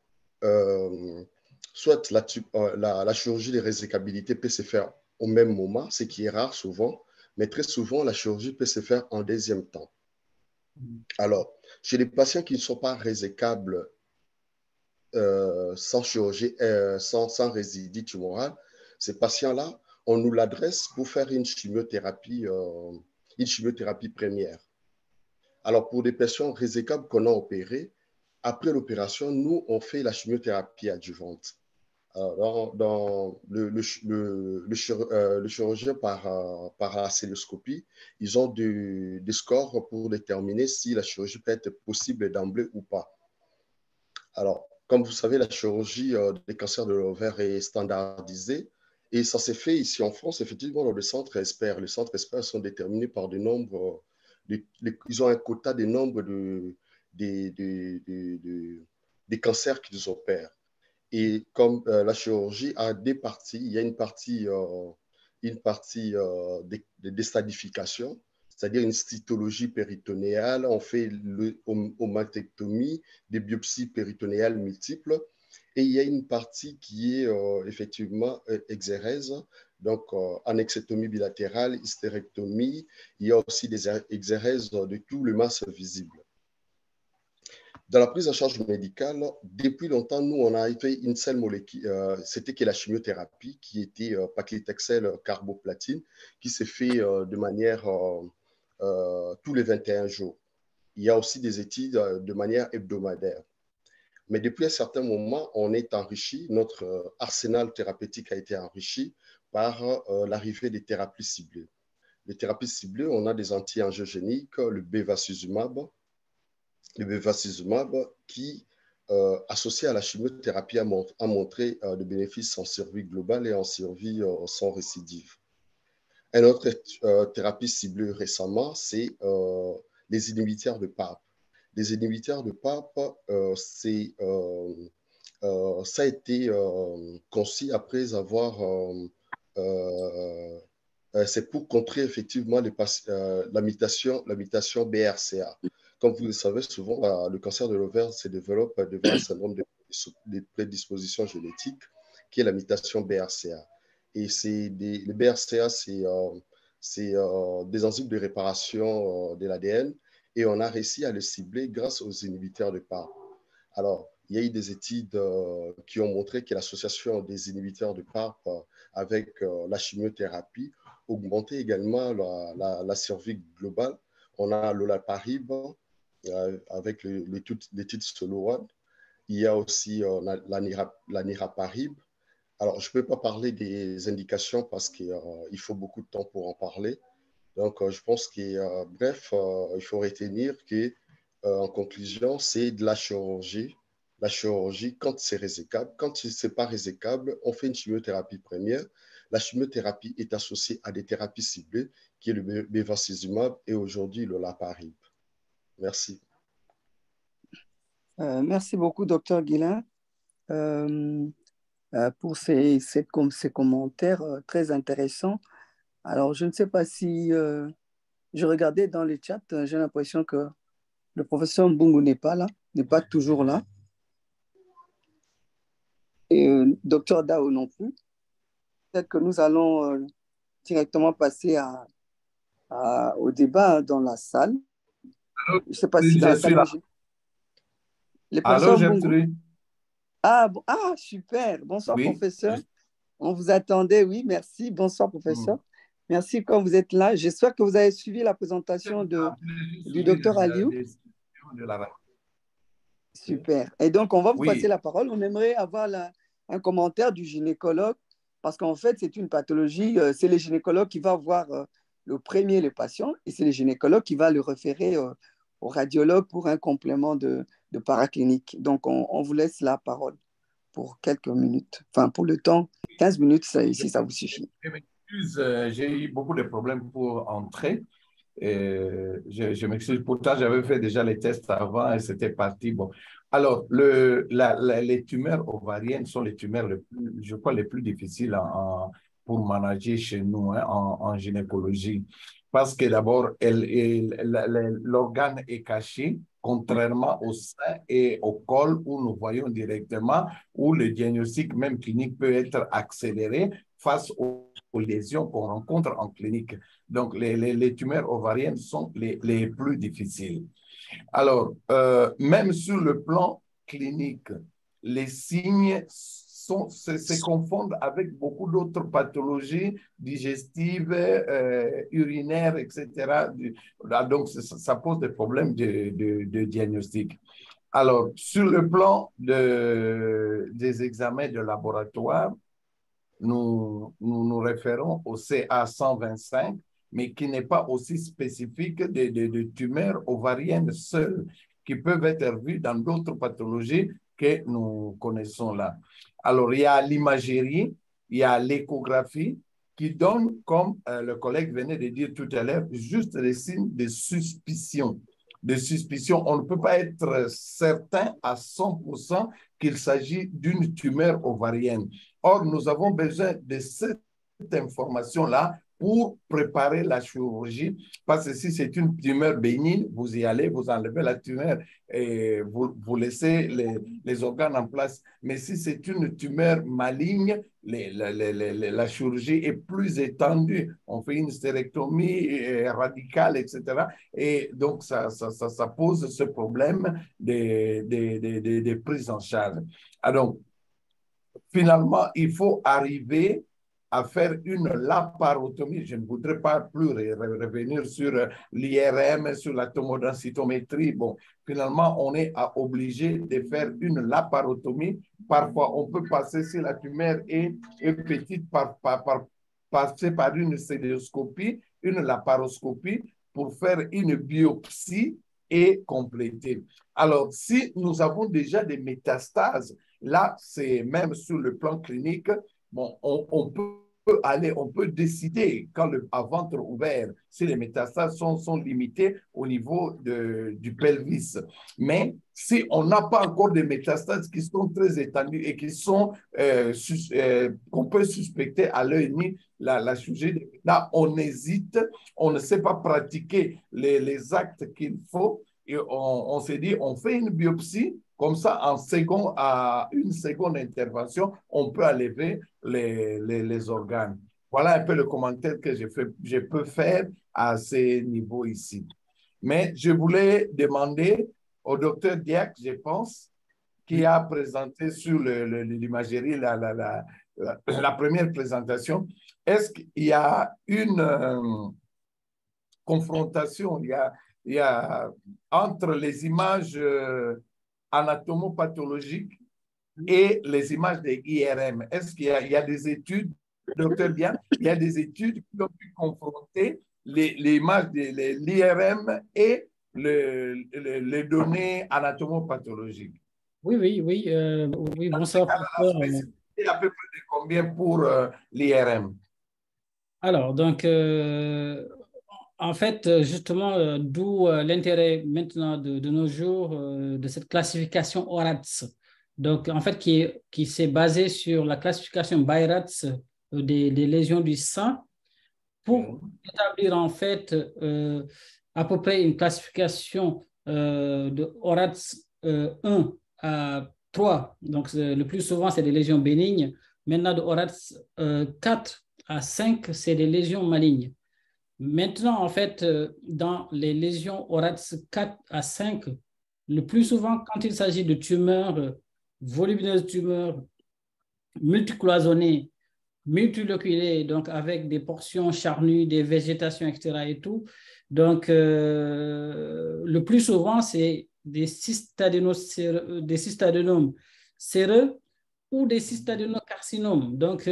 la chirurgie de résécabilité peut se faire au même moment, ce qui est rare souvent, mais très souvent, la chirurgie peut se faire en deuxième temps. Alors, chez les patients qui ne sont pas résécables sans chirurgie, sans résidu tumoral, ces patients-là, on nous l'adresse pour faire une chimiothérapie première. Alors, pour des patients résécables qu'on a opérés, après l'opération, nous, on fait la chimiothérapie adjuvante. Dans le chirurgien par la célioscopie, ils ont des scores pour déterminer si la chirurgie peut être possible d'emblée ou pas. Alors, comme vous savez, la chirurgie des cancers de l'ovaire est standardisée et ça s'est fait ici en France, effectivement, dans le centre ESPER. Les centres ESPER sont déterminés par des nombres, ils ont un quota des nombres des cancers qu'ils opèrent. Et comme la chirurgie a des parties, il y a une partie de déstadification, c'est-à-dire une cytologie péritonéale. On fait l'omatectomie, des biopsies péritonéales multiples. Et il y a une partie qui est effectivement exérèse, donc annexectomie bilatérale, hystérectomie. Il y a aussi des exérèses de tout le masse visible. Dans la prise en charge médicale, depuis longtemps, nous, on a fait une seule molécule, c'était que la chimiothérapie, qui était paclitaxel carboplatine, qui s'est fait de manière tous les 21 jours. Il y a aussi des études de manière hebdomadaire. Mais depuis un certain moment, on est enrichi, notre arsenal thérapeutique a été enrichi par l'arrivée des thérapies ciblées. Les thérapies ciblées, on a des anti-angiogéniques, le bevacizumab, qui, associé à la chimiothérapie, a montré des bénéfices en survie globale et en survie sans récidive. Une autre thérapie ciblée récemment, c'est les inhibiteurs de PARP. Les inhibiteurs de PARP, ça a été conçu après avoir... c'est pour contrer effectivement la mutation BRCA. Comme vous le savez, souvent, le cancer de l'ovaire se développe devant un syndrome de prédisposition génétique, qui est la mutation BRCA. Et le BRCA, c'est des enzymes de réparation de l'ADN, et on a réussi à le cibler grâce aux inhibiteurs de PARP. Alors, il y a eu des études qui ont montré que l'association des inhibiteurs de PARP avec la chimiothérapie augmentait également la survie globale. On a l'olaparib avec l'étude SOLO-1. Il y a aussi la niraparib. Alors, je ne peux pas parler des indications parce qu'il faut beaucoup de temps pour en parler. Donc, je pense que, bref, il faut retenir qu'en conclusion, c'est de la chirurgie. La chirurgie, quand c'est résécable, quand ce n'est pas résécable, on fait une chimiothérapie première. La chimiothérapie est associée à des thérapies ciblées, qui est le bevacizumab et aujourd'hui l'olaparib. Merci.
Merci beaucoup, Dr. Guillain, pour ces commentaires très intéressants. Alors, je ne sais pas si je regardais dans le chat, j'ai l'impression que le professeur Mbungu n'est pas là, n'est pas toujours là. Et Dr. Dao non plus. Peut-être que nous allons directement passer au débat dans la salle.
Allô,
je ne sais pas si dans la salle. Les professeurs Mbungu. Ah, super. Bonsoir, oui, professeur. On vous attendait, oui, merci. Bonsoir, professeur. Merci quand vous êtes là. J'espère que vous avez suivi la présentation du docteur Aliou. Super. Et donc, on va vous passer la parole. On aimerait avoir un commentaire du gynécologue parce qu'en fait, c'est une pathologie. C'est le gynécologue qui va voir le patient et c'est le gynécologue qui va le référer au radiologue pour un complément de paraclinique. Donc, on vous laisse la parole pour quelques minutes. Enfin, pour le temps, 15 minutes, si ça vous suffit.
Je m'excuse, j'ai eu beaucoup de problèmes pour entrer. Je m'excuse. Pourtant, j'avais fait déjà les tests avant et c'était parti. Bon. Alors, les tumeurs ovariennes sont les tumeurs, je crois, les plus difficiles pour manager chez nous en gynécologie. Parce que d'abord, l'organe est caché, contrairement au sein et au col où nous voyons directement, où le diagnostic même clinique peut être accéléré face aux lésions qu'on rencontre en clinique. Donc, les tumeurs ovariennes sont les plus difficiles. Alors, même sur le plan clinique, les signes se confondent avec beaucoup d'autres pathologies digestives, urinaires, etc. Donc, ça pose des problèmes de diagnostic. Alors, sur le plan des examens de laboratoire, nous nous référons au CA 125, mais qui n'est pas aussi spécifique de tumeurs ovariennes seules, qui peuvent être vues dans d'autres pathologies que nous connaissons là. Alors, il y a l'imagerie, il y a l'échographie, qui donne, comme le collègue venait de dire tout à l'heure, juste des signes de suspicion. On ne peut pas être certain à 100% qu'il s'agit d'une tumeur ovarienne. Or, nous avons besoin de cette information-là pour préparer la chirurgie, parce que si c'est une tumeur bénigne, vous y allez, vous enlevez la tumeur et vous laissez les organes en place. Mais si c'est une tumeur maligne, la chirurgie est plus étendue. On fait une stérectomie radicale, etc. Et donc, ça pose ce problème de prise en charge. Alors, finalement, il faut arriver à faire une laparotomie. Je ne voudrais pas plus revenir sur l'IRM, sur la tomodensitométrie. Bon, finalement, on est obligé de faire une laparotomie. Parfois, on peut passer, si la tumeur est petite, passer par une célioscopie, une laparoscopie pour faire une biopsie et compléter. Alors, si nous avons déjà des métastases, là, c'est même sur le plan clinique, bon, on peut décider quand à ventre ouvert si les métastases sont limitées au niveau du pelvis. Mais si on n'a pas encore des métastases qui sont très étendues et qui sont qu'on peut suspecter à l'œil nu la chirurgie, là on hésite, on ne sait pas pratiquer les actes qu'il faut et on s'est dit on fait une biopsie. Comme ça, à une seconde intervention, on peut enlever les organes. Voilà un peu le commentaire que je peux faire à ces niveaux ici. Mais je voulais demander au docteur Diac, je pense, qui a présenté sur l'imagerie la première présentation, est-ce qu'il y a une confrontation il y a entre les images anatomopathologiques et les images des IRM. Est-ce qu'il y a des études, docteur Dian, il y a des études qui ont pu confronter les images de l'IRM et les données anatomopathologiques?
Oui, bonsoir.
Et à peu près de combien pour l'IRM?
Alors, donc, en fait, justement, d'où l'intérêt maintenant de nos jours de cette classification ORATS. Donc, en fait, qui s'est basée sur la classification BI-RADS des lésions du sang pour établir en fait à peu près une classification de ORATS 1 à 3. Donc, le plus souvent, c'est des lésions bénignes. Maintenant, de ORATS 4 à 5, c'est des lésions malignes. Maintenant, en fait, dans les lésions ORATS 4 à 5, le plus souvent, quand il s'agit de tumeurs, volumineuses tumeurs multicloisonnées, multiloculées, donc avec des portions charnues, des végétations, etc. et tout. Donc, le plus souvent, c'est des cystadénomes séreux ou des cystadénocarcinomes. Donc,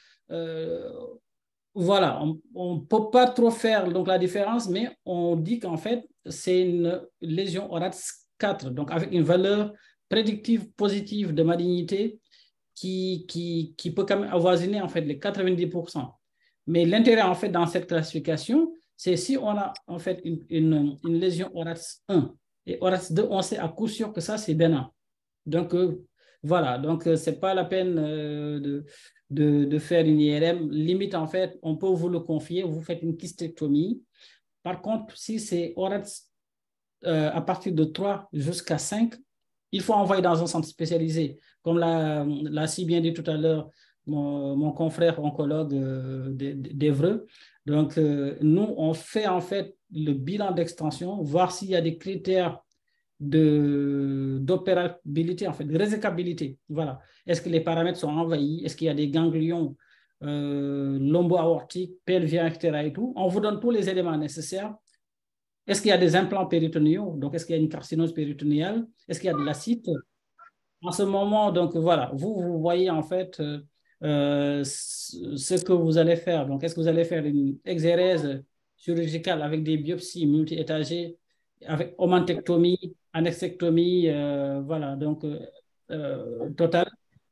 voilà, on ne peut pas trop faire donc, la différence, mais on dit qu'en fait, c'est une lésion ORATS 4, donc avec une valeur prédictive positive de malignité qui peut quand même avoisiner en fait les 90%. Mais l'intérêt en fait dans cette classification, c'est si on a en fait une lésion ORAS 1 et ORAS 2, on sait à coup sûr que ça c'est bénin. Donc voilà, donc c'est pas la peine de faire une IRM. Limite en fait, on peut vous le confier, vous faites une kystectomie. Par contre, si c'est ORAS à partir de 3 jusqu'à 5, il faut envoyer dans un centre spécialisé. Comme l'a si bien dit tout à l'heure mon confrère oncologue d'Évreux. Donc, nous, on fait en fait le bilan d'extension, voir s'il y a des critères d'opérabilité, en fait, de résécabilité. Voilà. Est-ce que les paramètres sont envahis? Est-ce qu'il y a des ganglions lombo-aortiques, pelviens, etc. et tout? On vous donne tous les éléments nécessaires. Est-ce qu'il y a des implants péritonéaux? Donc, est-ce qu'il y a une carcinose péritonéale? Est-ce qu'il y a de l'acide? En ce moment, donc voilà, vous voyez en fait ce que vous allez faire. Donc, est-ce que vous allez faire une exérèse chirurgicale avec des biopsies multi-étagées, avec omentectomie, annexectomie, voilà, donc total.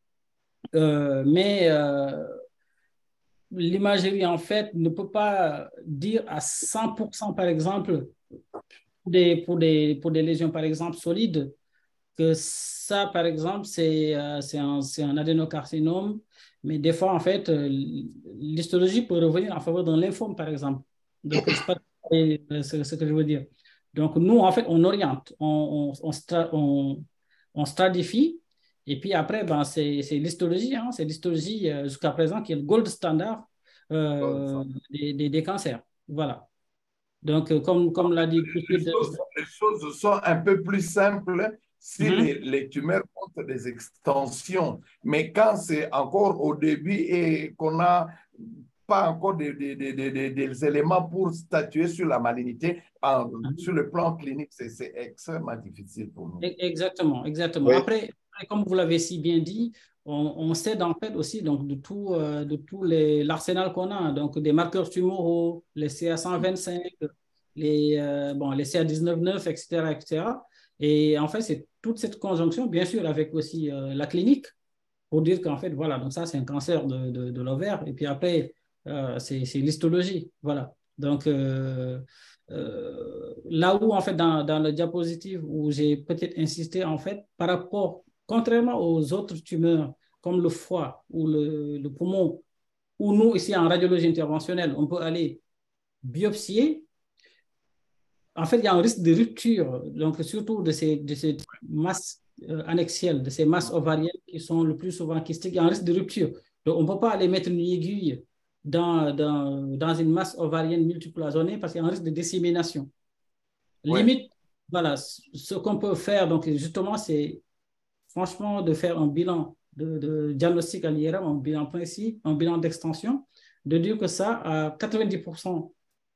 Mais l'imagerie, en fait, ne peut pas dire à 100%, par exemple, pour des lésions, par exemple, solides, que ça, par exemple, c'est un adénocarcinome. Mais des fois, en fait, l'histologie peut revenir en faveur d'un lymphome, par exemple. Donc, je ne sais pas ce que je veux dire. Donc, nous, en fait, on oriente, on stratifie. Et puis après, ben, c'est l'histologie, hein, c'est l'histologie jusqu'à présent qui est le gold standard des cancers. Voilà. Donc, comme l'a dit
les choses sont un peu plus simples si les tumeurs ont des extensions. Mais quand c'est encore au début et qu'on n'a pas encore des éléments pour statuer sur la malignité, sur le plan clinique, c'est extrêmement difficile pour nous.
Exactement, exactement. Oui. Après, comme vous l'avez si bien dit, on sait en fait aussi donc, de tout l'arsenal qu'on a, donc des marqueurs tumoraux, les CA125, les CA19-9, etc., etc. Et en fait, c'est toute cette conjonction, bien sûr, avec aussi la clinique, pour dire qu'en fait, voilà, donc ça, c'est un cancer de l'ovaire. Et puis après, c'est l'histologie, voilà. Donc, là où, en fait, dans le diapositive où j'ai peut-être insisté, en fait, par rapport, contrairement aux autres tumeurs, comme le foie ou le poumon, où nous, ici, en radiologie interventionnelle, on peut aller biopsier. En fait, il y a un risque de rupture, donc surtout de ces masses annexielles, de ces masses ovariennes qui sont le plus souvent kystiques, il y a un risque de rupture. Donc, on ne peut pas aller mettre une aiguille dans une masse ovarienne multicloisonnée parce qu'il y a un risque de dissémination. Ouais. Limite, voilà, ce qu'on peut faire, donc justement, c'est franchement de faire un bilan de diagnostic à l'IRM, un bilan précis, un bilan d'extension, de dire que ça, à 90%,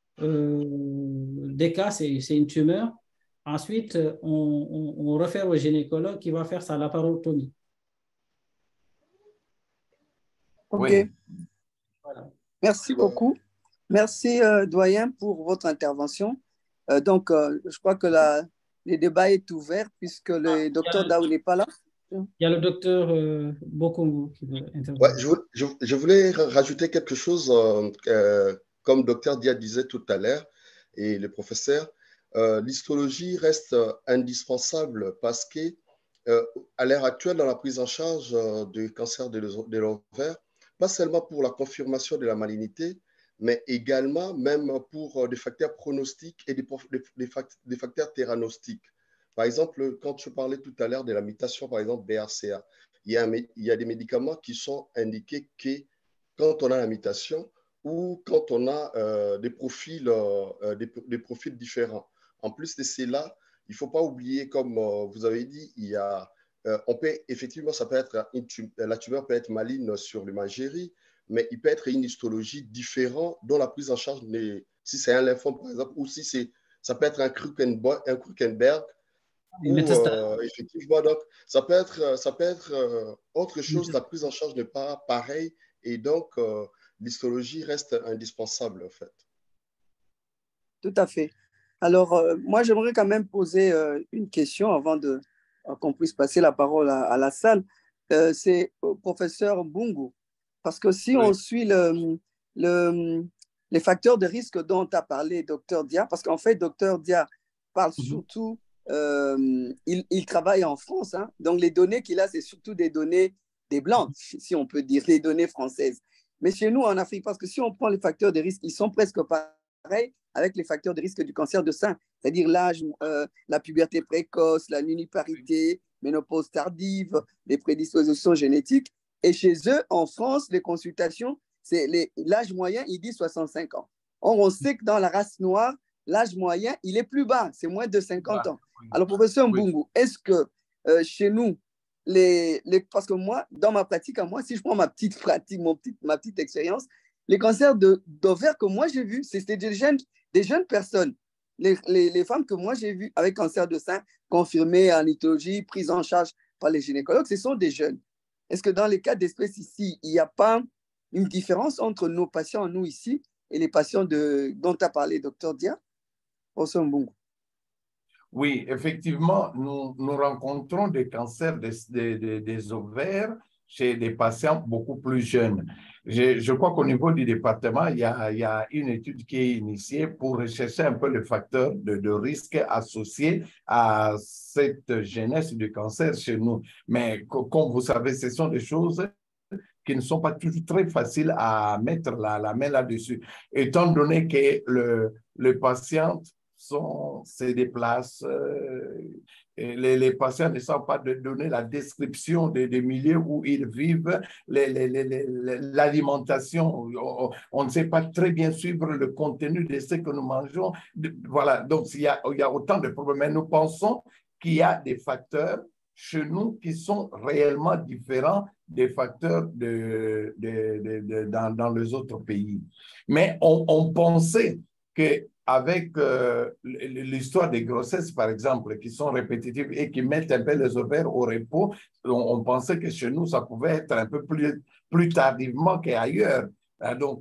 des cas, c'est une tumeur. Ensuite, on réfère au gynécologue qui va faire sa laparotomie.
OK. Oui. Voilà. Merci beaucoup. Merci, doyen, pour votre intervention. Donc, je crois que le débat est ouvert puisque le docteur Daou n'est pas là.
Il y a le docteur Bokongo qui veut intervenir.
Ouais, je voulais rajouter quelque chose, comme docteur Dia disait tout à l'heure, et le professeur, l'histologie reste indispensable parce que à l'heure actuelle, dans la prise en charge du cancer de l'ovaire, pas seulement pour la confirmation de la malignité, mais également même pour des facteurs pronostiques et des facteurs théranostiques. Par exemple, quand je parlais tout à l'heure de la mutation, par exemple, BRCA, il y a des médicaments qui sont indiqués que quand on a la mutation ou quand on a des profils différents. En plus de cela, il ne faut pas oublier, comme vous avez dit, il y a, on peut, effectivement, ça peut être la tumeur peut être maligne sur l'imagerie, mais il peut être une histologie différente dont la prise en charge, si c'est un lymphome, par exemple, ou si ça peut être un Krukenberg, ou effectivement, donc, ça peut être autre chose, la prise en charge n'est pas pareille, et donc l'histologie reste indispensable, en fait.
Tout à fait. Alors, moi, j'aimerais quand même poser une question avant qu'on puisse passer la parole à la salle. C'est au professeur Mbungu. Parce que si on suit les facteurs de risque dont a parlé Dr Dia, parce qu'en fait, Dr Dia parle surtout, il travaille en France, hein, donc les données qu'il a, c'est surtout des données des Blancs, si on peut dire, les données françaises. Mais chez nous, en Afrique, parce que si on prend les facteurs de risque, ils sont presque pareils avec les facteurs de risque du cancer de sein, c'est-à-dire l'âge, la puberté précoce, la nulliparité, ménopause tardive, les prédispositions génétiques. Et chez eux, en France, les consultations, l'âge moyen, il dit 65 ans. Or, on sait que dans la race noire, l'âge moyen, il est plus bas, c'est moins de 50 ans. Alors, professeur Mbungu, est-ce que chez nous, parce que moi, dans ma pratique, à moi, si je prends ma petite pratique, ma petite expérience, les cancers d'ovaires que moi j'ai vus, c'était des jeunes personnes. Les femmes que moi j'ai vues avec cancer de sein, confirmées en éthologie, prises en charge par les gynécologues, ce sont des jeunes. Est-ce que dans les cas d'espèces ici, il n'y a pas une différence entre nos patients, nous ici, et les patients dont a parlé Dr Dia?
Oui, effectivement, nous rencontrons des cancers des ovaires chez des patients beaucoup plus jeunes. Je crois qu'au niveau du département, il y a une étude qui est initiée pour rechercher un peu les facteurs de risque associés à cette genèse du cancer chez nous. Mais comme vous savez, ce sont des choses qui ne sont pas toujours très faciles à mettre la main là-dessus, étant donné que le patient se déplacent. Les patients ne savent pas donner la description des milieux où ils vivent, l'alimentation. On ne sait pas très bien suivre le contenu de ce que nous mangeons. Voilà, donc il y a autant de problèmes. Mais nous pensons qu'il y a des facteurs chez nous qui sont réellement différents des facteurs dans les autres pays. Mais on pensait qu'avec l'histoire des grossesses, par exemple, qui sont répétitives et qui mettent un peu les ovaires au repos, on pensait que chez nous, ça pouvait être un peu plus tardivement qu'ailleurs. Donc,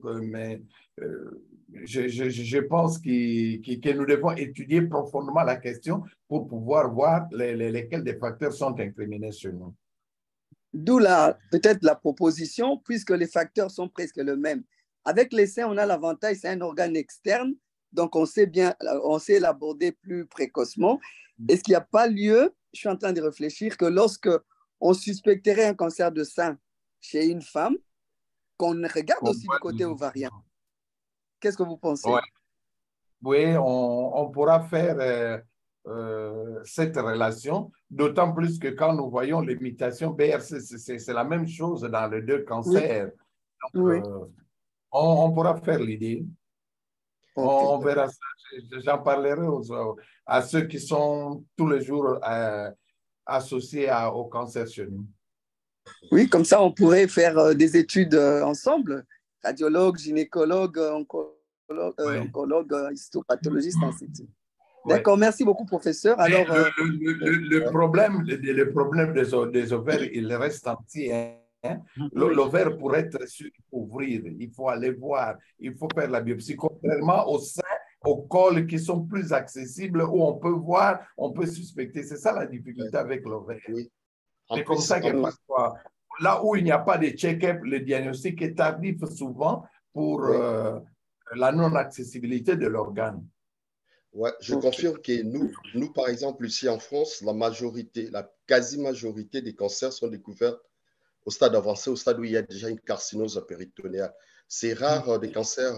je pense que nous devons étudier profondément la question pour pouvoir voir lesquels des facteurs sont incriminés chez nous.
D'où peut-être la proposition, puisque les facteurs sont presque les mêmes. Avec les seins, on a l'avantage, c'est un organe externe, donc on sait l'aborder plus précocement. Est-ce qu'il n'y a pas lieu, je suis en train de réfléchir, que lorsque on suspecterait un cancer de sein chez une femme, qu'on regarde aussi du côté ovarien? Qu'est-ce que vous pensez?
Ouais. Oui, on pourra faire cette relation, d'autant plus que quand nous voyons les mutations BRCA, c'est la même chose dans les deux cancers.
Oui.
Donc, on pourra faire l'idée. Okay. On verra ça. J'en parlerai à ceux qui sont tous les jours associés au cancer chez nous.
Oui, comme ça, on pourrait faire des études ensemble, radiologue, gynécologue, oncologue, histopathologiste, ainsi de suite. D'accord, merci beaucoup, professeur. Alors,
le problème des ovaires, il reste entier. Hein? L'ovaire, pour être sûr, il faut ouvrir, il faut aller voir, il faut faire la biopsie, contrairement aux seins, aux cols qui sont plus accessibles, où on peut voir, on peut suspecter. C'est ça la difficulté avec l'ovaire. Oui. C'est comme ça que parfois, là où il n'y a pas de check-up, le diagnostic est tardif souvent pour la non-accessibilité de l'organe.
Ouais, je confirme que nous, par exemple, ici en France, la quasi-majorité des cancers sont découverts au stade avancé, au stade où il y a déjà une carcinose péritonéale. C'est rare des cancers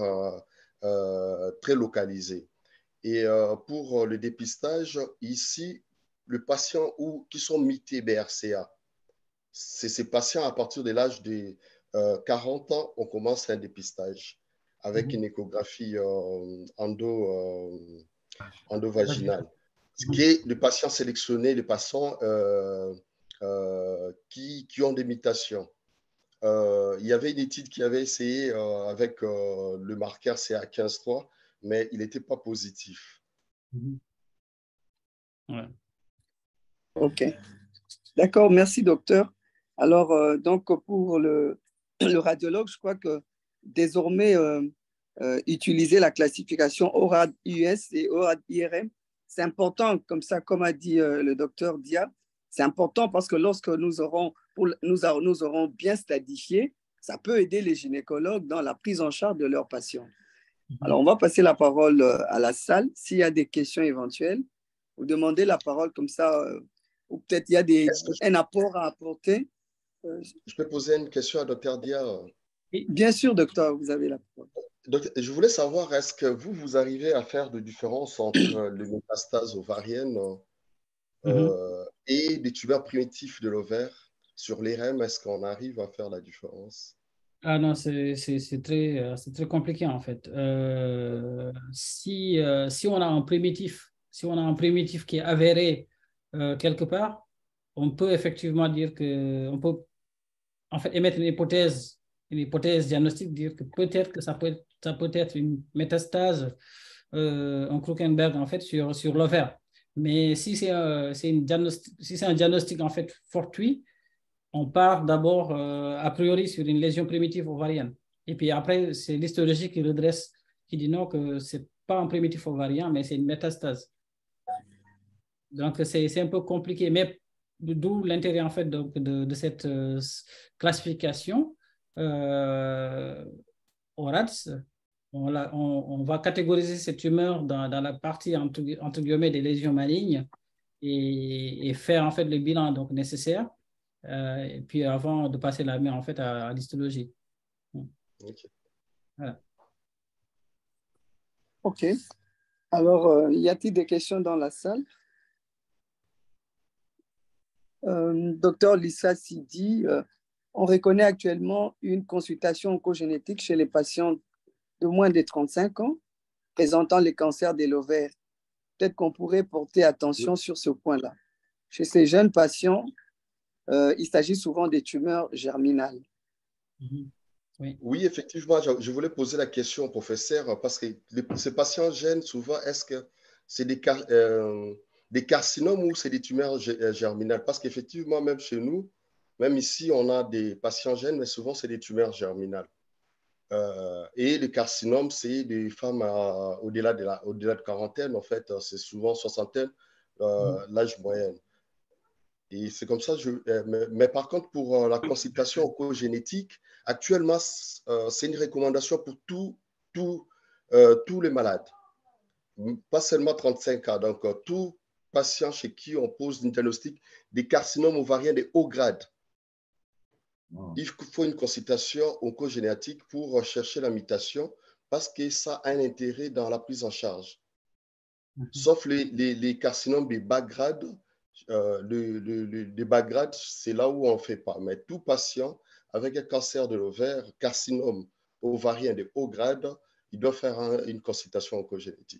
très localisés. Et pour le dépistage, ici, les patients qui sont mutés BRCA, c'est ces patients à partir de l'âge de 40 ans, on commence un dépistage avec une échographie endovaginale. Ce qui est les patients sélectionnés, les patients qui ont des mutations. Il y avait une étude qui avait essayé avec le marqueur CA15-3, mais il n'était pas positif.
Ouais.
OK. D'accord, merci, docteur. Alors, donc, pour le radiologue, je crois que désormais, utiliser la classification ORAD-US et ORAD-IRM. C'est important, comme ça, comme a dit le docteur Dia, c'est important parce que lorsque nous aurons bien stadifié, ça peut aider les gynécologues dans la prise en charge de leurs patients. Alors, on va passer la parole à la salle. S'il y a des questions éventuelles, vous demandez la parole comme ça, ou peut-être il y a un apport à apporter.
Je peux poser une question à Dr Dia?
Bien sûr, docteur, vous avez la parole.
Donc, je voulais savoir, est-ce que vous arrivez à faire de différence entre les métastases ovariennes et des tumeurs primitives de l'ovaire sur l'IRM? Est-ce qu'on arrive à faire la différence?
Ah non, c'est très compliqué en fait. Si on a un primitif, qui est avéré quelque part, on peut effectivement dire on peut en fait émettre une hypothèse diagnostique, dire que peut-être que ça peut être une métastase, un Krukenberg en fait sur l'ovaire. Mais si c'est un diagnostic en fait fortuit, on part d'abord a priori sur une lésion primitive ovarienne. Et puis après, c'est l'histologie qui redresse, qui dit non, que ce n'est pas un primitif ovarien, mais c'est une métastase. Donc, c'est un peu compliqué. Mais d'où l'intérêt, en fait, de cette classification. ORADS, on va catégoriser ces tumeurs dans la partie, entre guillemets, des lésions malignes et faire, en fait, le bilan donc, nécessaire. Et puis avant de passer la main en fait à l'histologie.
Okay.
Voilà.
OK. Alors, y a-t-il des questions dans la salle? Docteur Lissa Sidi, on reconnaît actuellement une consultation oncogénétique chez les patients de moins de 35 ans présentant les cancers de l'ovaire. Peut-être qu'on pourrait porter attention sur ce point-là. Chez ces jeunes patients, il s'agit souvent des tumeurs germinales.
Oui, effectivement, je voulais poser la question au professeur parce que ces patients jeunes, souvent, est-ce que c'est des carcinomes ou c'est des tumeurs germinales? Parce qu'effectivement, même chez nous, même ici, on a des patients jeunes, mais souvent, c'est des tumeurs germinales. Et le carcinome, c'est des femmes au-delà de quarantaine, en fait, c'est souvent soixantaine, l'âge moyen. Et c'est comme ça, mais par contre, pour la consultation oncogénétique, actuellement, c'est une recommandation pour tous les malades, pas seulement 35 ans. Donc, tout patient chez qui on pose un diagnostic des carcinomes ovariens de haut grade, il faut une consultation oncogénétique pour rechercher la mutation parce que ça a un intérêt dans la prise en charge. Sauf les carcinomes de bas grade. Les bas grades, c'est là où on ne fait pas. Mais tout patient avec un cancer de l'ovaire, carcinome ovarien de haut grade, il doit faire une consultation oncogénétique.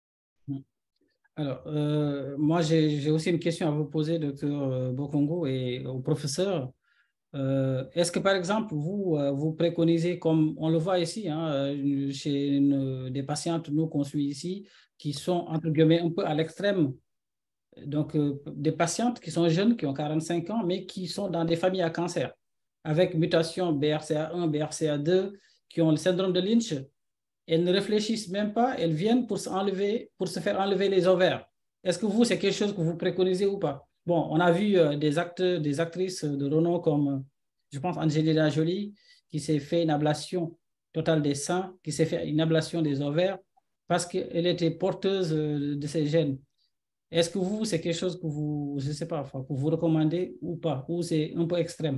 Alors, moi, j'ai aussi une question à vous poser, docteur Bokongo, et au professeur. Est-ce que, par exemple, vous préconisez, comme on le voit ici, chez des patientes, nous qu'on suit ici, qui sont, entre guillemets, un peu à l'extrême. Donc, des patientes qui sont jeunes, qui ont 45 ans, mais qui sont dans des familles à cancer, avec mutation BRCA1, BRCA2, qui ont le syndrome de Lynch. Elles ne réfléchissent même pas, elles viennent pour se faire enlever les ovaires. Est-ce que c'est quelque chose que vous préconisez ou pas? Bon, on a vu des actrices de renom comme, je pense, Angelina Jolie, qui s'est fait une ablation totale des seins, qui s'est fait une ablation des ovaires, parce qu'elle était porteuse de ces gènes. Est-ce que c'est quelque chose que vous, je ne sais pas, que vous recommandez ou pas, ou c'est un peu extrême?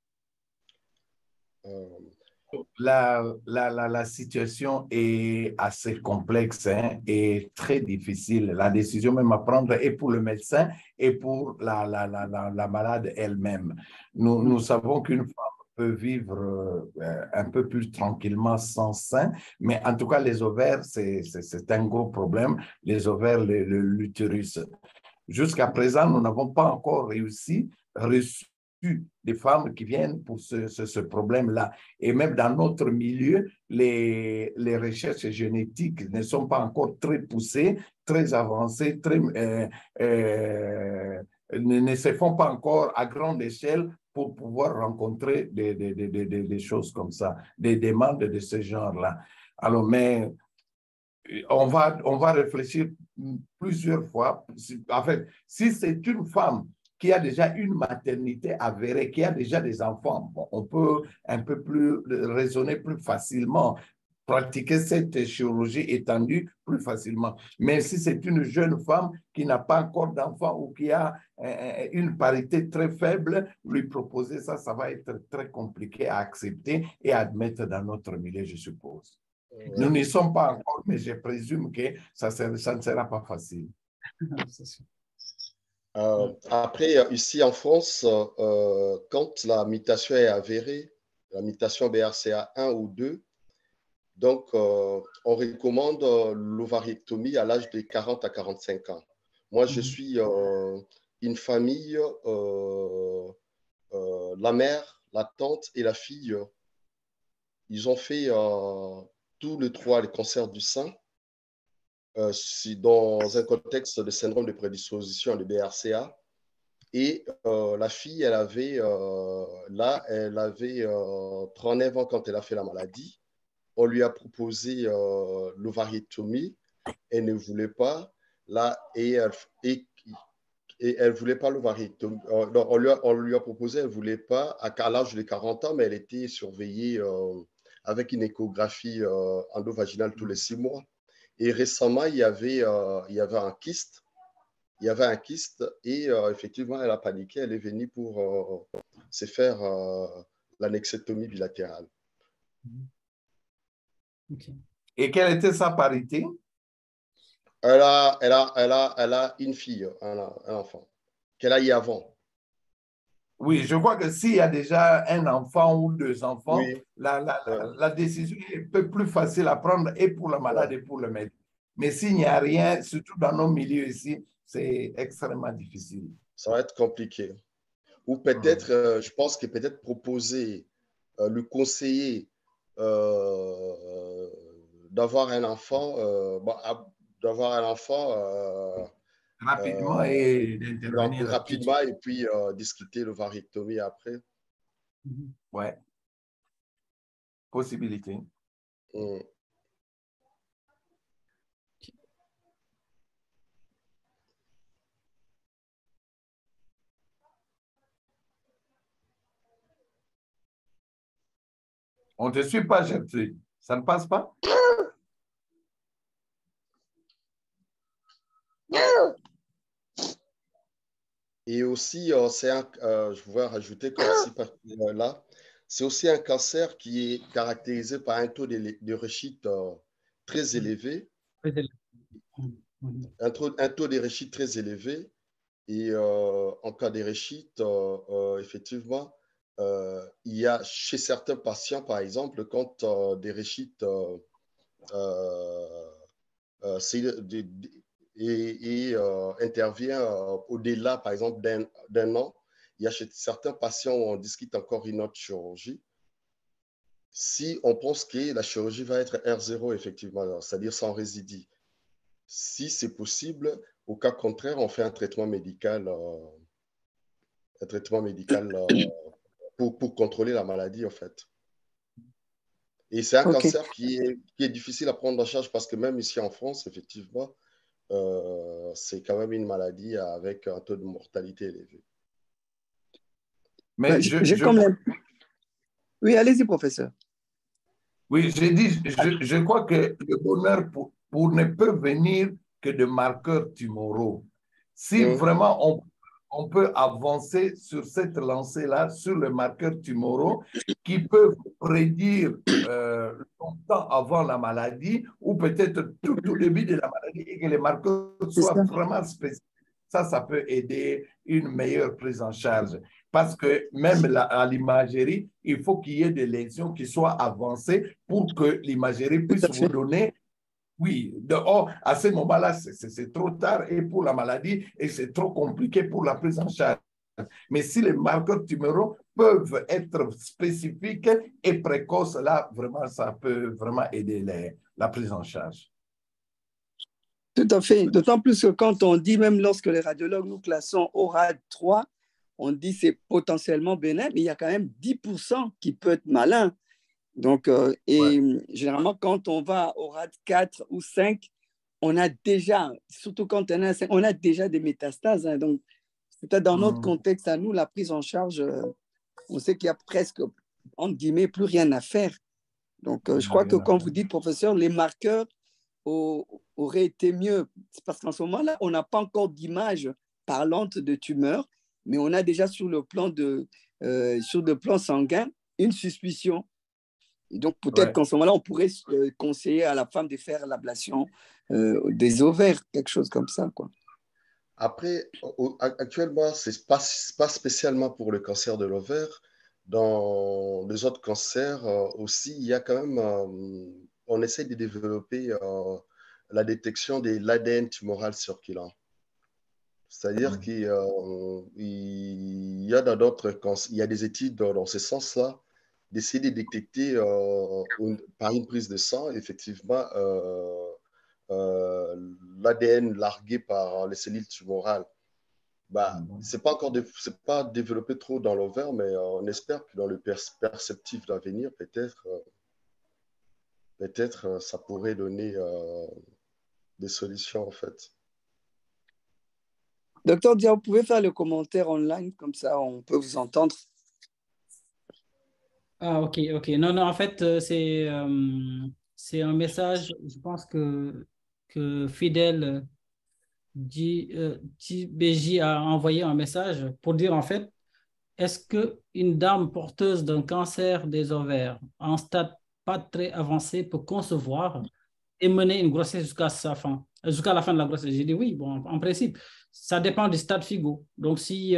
La situation est assez complexe et très difficile. La décision même à prendre est pour le médecin et pour la malade elle-même. Nous savons qu'une femme peut vivre un peu plus tranquillement sans sein, mais en tout cas, les ovaires, c'est un gros problème. Les ovaires, l'utérus. Jusqu'à présent, nous n'avons pas encore reçu des femmes qui viennent pour ce problème-là. Et même dans notre milieu, les recherches génétiques ne sont pas encore très poussées, très avancées, ne se font pas encore à grande échelle pour pouvoir rencontrer des choses comme ça, des demandes de ce genre-là. Alors, mais on va réfléchir plusieurs fois. En fait, si c'est une femme qui a déjà une maternité avérée, qui a déjà des enfants, bon, on peut un peu plus raisonner plus facilement, pratiquer cette chirurgie étendue plus facilement. Mais si c'est une jeune femme qui n'a pas encore d'enfant ou qui a une parité très faible, lui proposer ça, ça va être très compliqué à accepter et à admettre dans notre milieu, je suppose.
Ouais.
Nous n'y sommes pas encore, mais je présume que ça ne sera pas facile.
Après, ici en France, quand la mutation est avérée, la mutation BRCA1 ou 2, donc on recommande l'ovariectomie à l'âge de 40 à 45 ans. Moi, je suis une famille, la mère, la tante et la fille, ils ont fait tous les trois les cancers du sein. Dans un contexte de syndrome de prédisposition de BRCA. Et la fille, elle avait 39 ans quand elle a fait la maladie. On lui a proposé l'ovariectomie. Elle ne voulait pas. Et elle ne voulait pas l'ovariectomie. On lui a proposé, elle ne voulait pas à l'âge de 40 ans, mais elle était surveillée avec une échographie endovaginale tous les 6 mois. Et récemment, il y avait un kyste. Il y avait un kyste et effectivement, elle a paniqué. Elle est venue pour se faire l'annexectomie bilatérale.
Okay.
Et quelle était sa parité?
Elle a une fille, un enfant, qu'elle a eu avant.
Oui, je crois que s'il y a déjà un enfant ou 2 enfants,
Oui.
la décision est un peu plus facile à prendre et pour le malade et pour le médecin. Mais s'il n'y a rien, surtout dans nos milieux ici, c'est extrêmement difficile.
Ça va être compliqué. Ou peut-être, je pense que peut-être proposer, le conseiller d'avoir un enfant,
Rapidement et d'intervenir.
Rapidement et puis discuter l'ovariectomie après.
Ouais. Possibilité. On ne te suit pas, Gertrude. Ça ne passe pas?
Et aussi, je voudrais rajouter comme si là, c'est aussi un cancer qui est caractérisé par un taux de réussite très élevé. Un taux de réussite très élevé. Et en cas de réussite, effectivement, il y a chez certains patients, par exemple, quand des réussites intervient au-delà, par exemple, d'un an, il y a chez certains patients où on discute encore une autre chirurgie. Si on pense que la chirurgie va être R0, effectivement, c'est-à-dire sans résidus, si c'est possible, au cas contraire, on fait un traitement médical, pour contrôler la maladie, en fait. Et c'est un cancer qui est difficile à prendre en charge parce que même ici en France, effectivement, c'est quand même une maladie avec un taux de mortalité élevé.
Mais
Oui, allez-y, professeur.
Oui, je crois que le bonheur pour ne peut venir que de marqueurs tumoraux. Si vraiment on peut avancer sur cette lancée-là, sur les marqueurs tumoraux qui peuvent prédire longtemps avant la maladie ou peut-être tout au début de la maladie et que les marqueurs soient vraiment spécifiques, ça peut aider une meilleure prise en charge. Parce que même à l'imagerie, il faut qu'il y ait des lésions qui soient avancées pour que l'imagerie puisse vous donner. Oui, à ce moment-là, c'est trop tard et pour la maladie et c'est trop compliqué pour la prise en charge. Mais si les marqueurs tumoraux peuvent être spécifiques et précoces, là, vraiment, ça peut vraiment aider la prise en charge.
Tout à fait. D'autant plus que quand on dit, même lorsque les radiologues nous classons au RAD 3, on dit c'est potentiellement bénin, mais il y a quand même 10% qui peut être malin. Donc, généralement, quand on va au RAD 4 ou 5, on a déjà, surtout quand on a 5, on a déjà des métastases. Hein. Donc, peut-être dans notre contexte à nous, la prise en charge, on sait qu'il y a presque, entre guillemets, plus rien à faire. Donc, je crois que quand vous dites, professeur, les marqueurs auraient été mieux. C'est parce qu'en ce moment-là, on n'a pas encore d'image parlante de tumeur, mais on a déjà sur le plan sanguin une suspicion. Et donc, peut-être qu'en ce moment-là, on pourrait conseiller à la femme de faire l'ablation des ovaires, quelque chose comme ça, quoi.
Après, actuellement, ce n'est pas spécialement pour le cancer de l'ovaire. Dans les autres cancers aussi, il y a quand même, on essaie de développer la détection de l'ADN tumoral circulant. C'est-à-dire qu'il y a dans d'autres cancers, il y a des études dans ce sens-là, d'essayer de détecter par une prise de sang, effectivement, l'ADN largué par les cellules tumorales. C'est pas développé trop dans l'ovaire, mais on espère que dans le perceptif d'avenir, peut-être ça pourrait donner des solutions en fait.
Docteur Dia, vous pouvez faire le commentaire online, comme ça on peut vous entendre.
Ah, ok. Non, en fait, c'est un message, je pense que Fidèle BJ a envoyé un message pour dire, en fait, est-ce qu'une dame porteuse d'un cancer des ovaires en stade pas très avancé peut concevoir et mener une grossesse jusqu'à la fin de la grossesse? J'ai dit oui, bon, en principe, ça dépend du stade FIGO. Donc, si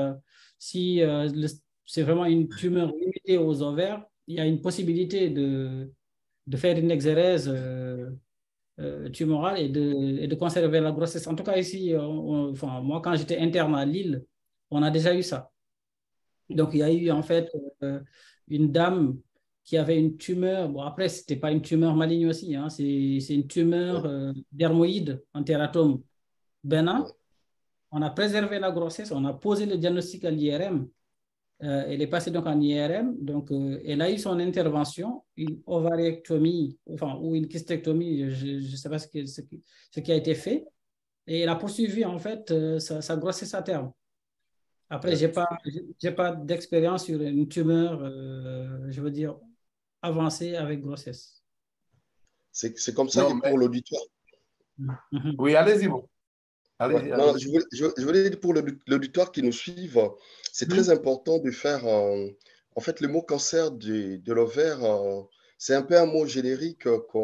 c'est vraiment une tumeur limitée aux ovaires, il y a une possibilité de faire une exérèse tumorale et de conserver la grossesse. En tout cas, ici, moi, quand j'étais interne à Lille, on a déjà eu ça. Donc, il y a eu en fait une dame qui avait une tumeur. Bon, après, ce n'était pas une tumeur maligne aussi, hein, c'est une tumeur dermoïde, un tératome bénin. On a préservé la grossesse, on a posé le diagnostic à l'IRM. Elle est passée donc en IRM, donc elle a eu son intervention, une ovariectomie, ou une kystéctomie, je ne sais pas ce qui a été fait, et elle a poursuivi en fait sa grossesse à terme. Après, j'ai pas d'expérience sur une tumeur, je veux dire, avancée avec grossesse.
C'est comme ça que pour l'auditoire.
Oui, allez-y.
Ouais, non, je voulais dire pour l'auditoire qui nous suivent, c'est très important de faire. En fait, le mot cancer de l'ovaire, c'est un peu un mot générique.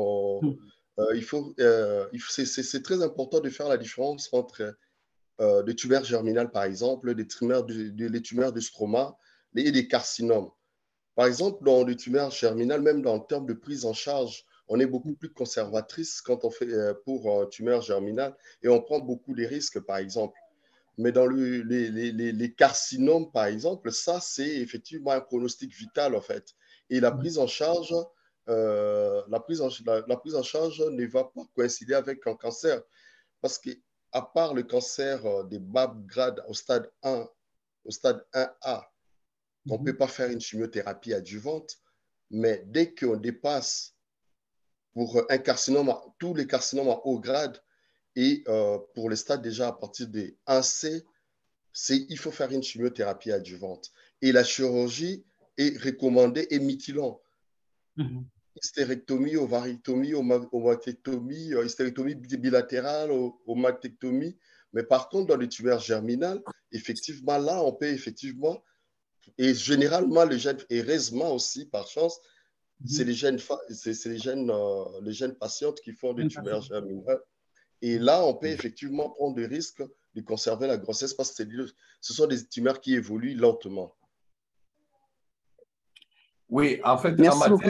C'est très important de faire la différence entre des tumeurs germinales, par exemple, les tumeurs de stroma et des carcinomes. Par exemple, dans les tumeurs germinales, même dans le terme de prise en charge, on est beaucoup plus conservatrice quand on fait pour tumeur germinale et on prend beaucoup de risques, par exemple. Mais dans les carcinomes, par exemple, ça, c'est effectivement un pronostic vital, en fait. Et la prise en charge, la prise en charge ne va pas coïncider avec un cancer. Parce qu'à part le cancer des bas grades au stade 1, au stade 1A, on ne peut pas faire une chimiothérapie adjuvante, mais dès qu'on dépasse pour un carcinome, tous les carcinomes en haut grade et pour les stades déjà à partir des 1C, il faut faire une chimiothérapie adjuvante. Et la chirurgie est recommandée et mutilant. Hystérectomie, ovarectomie, omatectomie, hystérectomie bilatérale, omatectomie. Mais par contre, dans les tumeurs germinales, effectivement, là, on peut effectivement, et généralement, les gènes, et heureusement aussi, par chance, c'est les jeunes patientes qui font des tumeurs germinales. Et là, on peut effectivement prendre le risque de conserver la grossesse parce que ce sont des tumeurs qui évoluent lentement.
Oui, en fait,
merci beaucoup,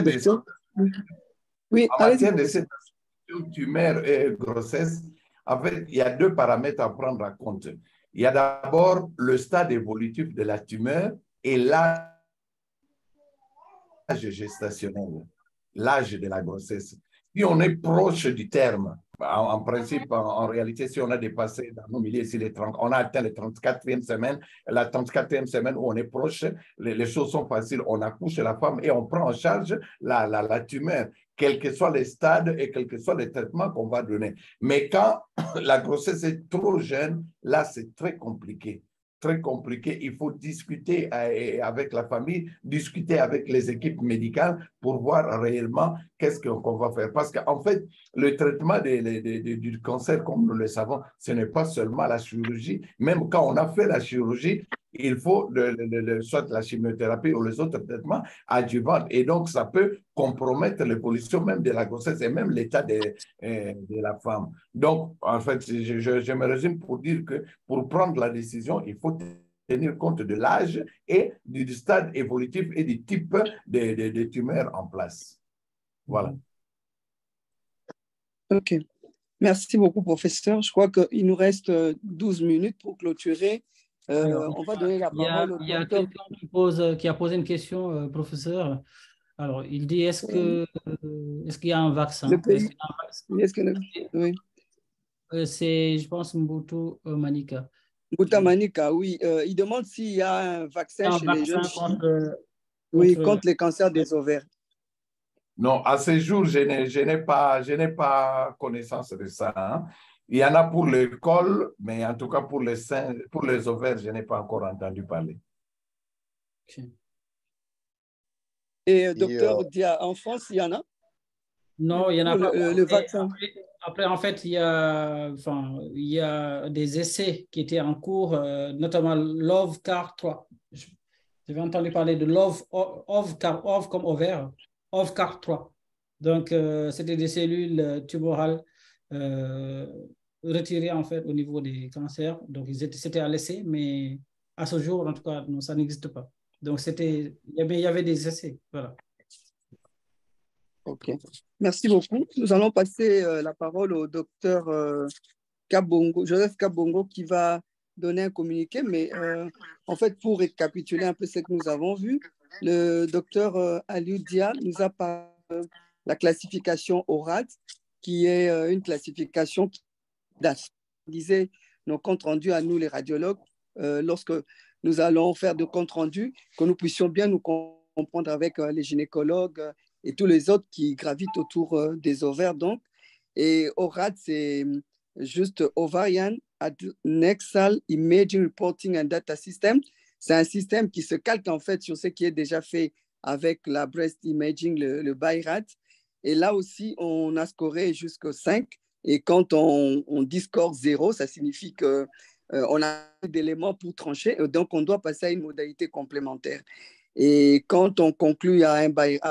en matière de cette tumeur et grossesse, en fait, il y a deux paramètres à prendre en compte. Il y a d'abord le stade évolutif de la tumeur et l'âge gestationnel, l'âge de la grossesse. Si on est proche du terme, en principe, en réalité, si on a dépassé dans nos milieux, si on a atteint la 34e semaine, la 34e semaine où on est proche, les choses sont faciles. On accouche la femme et on prend en charge la tumeur, quels que soient les stades et quels que soient les traitements qu'on va donner. Mais quand la grossesse est trop jeune, là, c'est très compliqué. Très compliqué. Il faut discuter avec la famille, discuter avec les équipes médicales pour voir réellement qu'est-ce qu'on va faire. Parce qu'en fait, le traitement du cancer, comme nous le savons, ce n'est pas seulement la chirurgie. Même quand on a fait la chirurgie, il faut soit la chimiothérapie ou les autres traitements adjuvants. Et donc, ça peut compromettre l'évolution même de la grossesse et même l'état de la femme. Donc, en fait, je me résume pour dire que pour prendre la décision, il faut tenir compte de l'âge et du stade évolutif et du type de tumeur en place. Voilà.
OK. Merci beaucoup, professeur. Je crois qu'il nous reste 12 minutes pour clôturer.
Alors,
on va donner la parole au
il y a
docteur.
quelqu'un qui a posé une question, professeur. Alors, il dit, est-ce qu'il y a un vaccin?
Le pays, oui.
C'est, je pense, Mbutu Manika.
Mbutu Manika, oui. Il demande s'il y a un vaccin chez les jeunes filles contre les cancers des ovaires.
Non, à ce jour, je n'ai pas connaissance de ça. Hein. Il y en a pour le col, mais en tout cas pour les seins, pour les ovaires, je n'ai pas encore entendu parler.
Okay.
Et docteur Dia, en France, il y en a?
Non, il n'y en a pas.
Le vaccin.
Après, en fait, il y a des essais qui étaient en cours, notamment l'OVCAR3. J'avais entendu parler de l'OV comme ovaire, OVCAR3. Donc, c'était des cellules tumorales retirées, en fait, au niveau des cancers. Donc, c'était à l'essai, mais à ce jour, en tout cas, non, ça n'existe pas. Donc, il y avait des essais, voilà.
OK. Merci beaucoup. Nous allons passer la parole au docteur Joseph Kabongo qui va donner un communiqué. Mais en fait, pour récapituler un peu ce que nous avons vu, le docteur Aliou Dia nous a parlé de la classification ORAD, qui est une classification qui disait nos comptes rendus à nous, les radiologues, lorsque nous allons faire de comptes rendus, que nous puissions bien nous comprendre avec les gynécologues et tous les autres qui gravitent autour des ovaires. Donc. Et ORAD, c'est juste Ovarian Adnexal Imaging Reporting and Data System. C'est un système qui se calque en fait sur ce qui est déjà fait avec la breast imaging, le BI-RAD. Et là aussi, on a scoré jusqu'au 5. Et quand on dit score 0, ça signifie qu'on a d'éléments pour trancher. Donc, on doit passer à une modalité complémentaire. Et quand on conclut à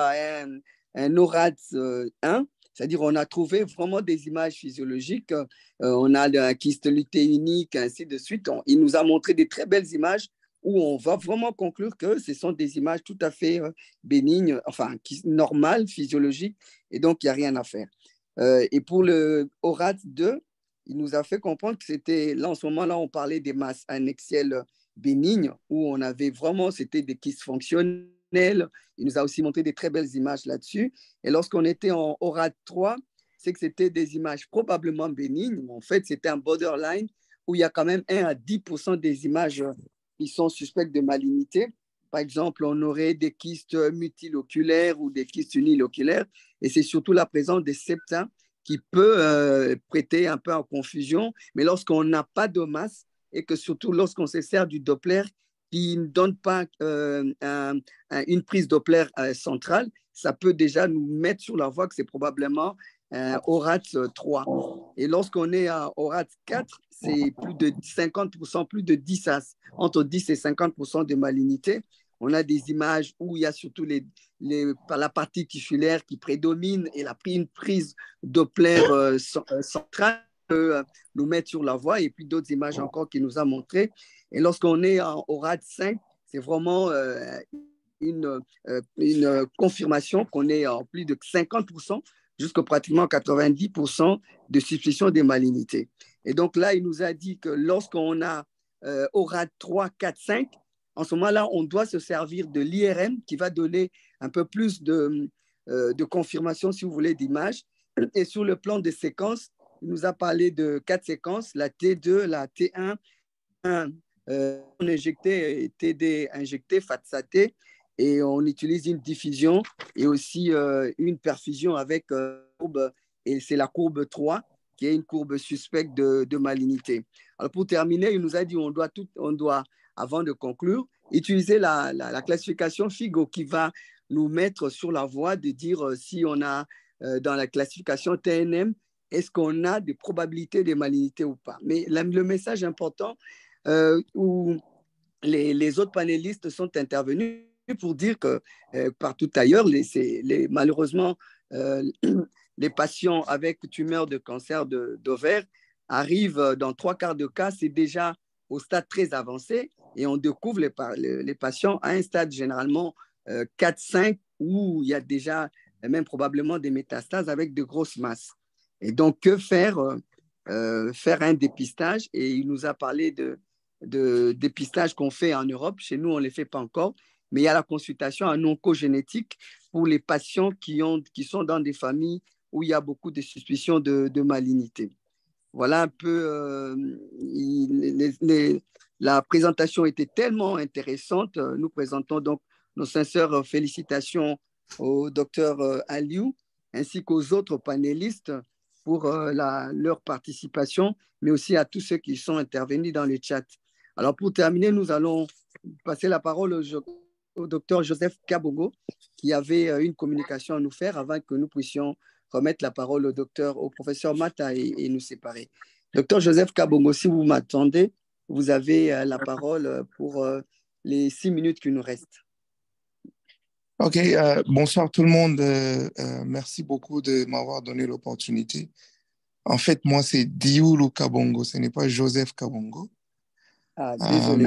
un ORAD 1, c'est-à-dire on a trouvé vraiment des images physiologiques, on a un kystolité unique, ainsi de suite. Il nous a montré des très belles images où on va vraiment conclure que ce sont des images tout à fait bénignes, enfin normales, physiologiques, et donc il n'y a rien à faire. Et pour le ORAD 2, il nous a fait comprendre que c'était, là en ce moment-là, on parlait des masses annexielles bénignes, où on avait vraiment, c'était des kystes fonctionnels. Il nous a aussi montré des très belles images là-dessus. Et lorsqu'on était en ORAD 3, c'est que c'était des images probablement bénignes. En fait, c'était un borderline où il y a quand même 1 à 10% des images qui sont suspectes de malignité. Par exemple, on aurait des kystes multiloculaires ou des kystes uniloculaires. Et c'est surtout la présence des septins qui peut prêter un peu en confusion. Mais lorsqu'on n'a pas de masse, et que surtout lorsqu'on se sert du Doppler qui ne donne pas une prise Doppler centrale, ça peut déjà nous mettre sur la voie que c'est probablement ORAD 3. Et lorsqu'on est à ORAD 4, c'est plus de 50%, plus de 10 entre 10 et 50% de malignité. On a des images où il y a surtout la partie tissulaire qui prédomine et une prise Doppler centrale nous mettre sur la voie, et puis d'autres images encore qui nous a montré. Et lorsqu'on est en ORAD 5, c'est vraiment une confirmation qu'on est en plus de 50% jusqu'à pratiquement 90% de suspicion des malignité. Et donc là, il nous a dit que lorsqu'on a ORAD 3, 4, 5, en ce moment-là, on doit se servir de l'IRM qui va donner un peu plus de confirmation, si vous voulez, d'image. Et sur le plan des séquences, il nous a parlé de 4 séquences, la T2, la T1, on injecté, TD injecté, FATSA-T, et on utilise une diffusion et aussi une perfusion avec courbe, et c'est la courbe 3, qui est une courbe suspecte de malignité. Alors pour terminer, il nous a dit on doit, avant de conclure, utiliser la classification FIGO qui va nous mettre sur la voie de dire si on a dans la classification TNM, est-ce qu'on a des probabilités de malignité ou pas. Mais le message important où les autres panélistes sont intervenus pour dire que partout ailleurs, malheureusement, les patients avec tumeur de cancer d'ovaire arrivent dans 3/4 de cas, c'est déjà au stade très avancé et on découvre les patients à un stade généralement 4-5 où il y a déjà même probablement des métastases avec de grosses masses. Et donc, que faire faire un dépistage, et il nous a parlé de dépistage qu'on fait en Europe. Chez nous, on ne les fait pas encore, mais il y a la consultation en oncogénétique pour les patients qui sont dans des familles où il y a beaucoup de suspicions de malignité. Voilà un peu, la présentation était tellement intéressante. Nous présentons donc nos sincères félicitations au docteur Aliou ainsi qu'aux autres panélistes pour leur participation, mais aussi à tous ceux qui sont intervenus dans le chat. Alors pour terminer, nous allons passer la parole au docteur Joseph Kabogo, qui avait une communication à nous faire avant que nous puissions remettre la parole au professeur Mata et nous séparer. Docteur Joseph Kabogo, si vous m'attendez, vous avez la parole pour les 6 minutes qui nous restent.
OK, bonsoir tout le monde. Merci beaucoup de m'avoir donné l'opportunité. En fait, moi, c'est Dioulou Kabongo, ce n'est pas Joseph Kabongo.
Ah, désolé.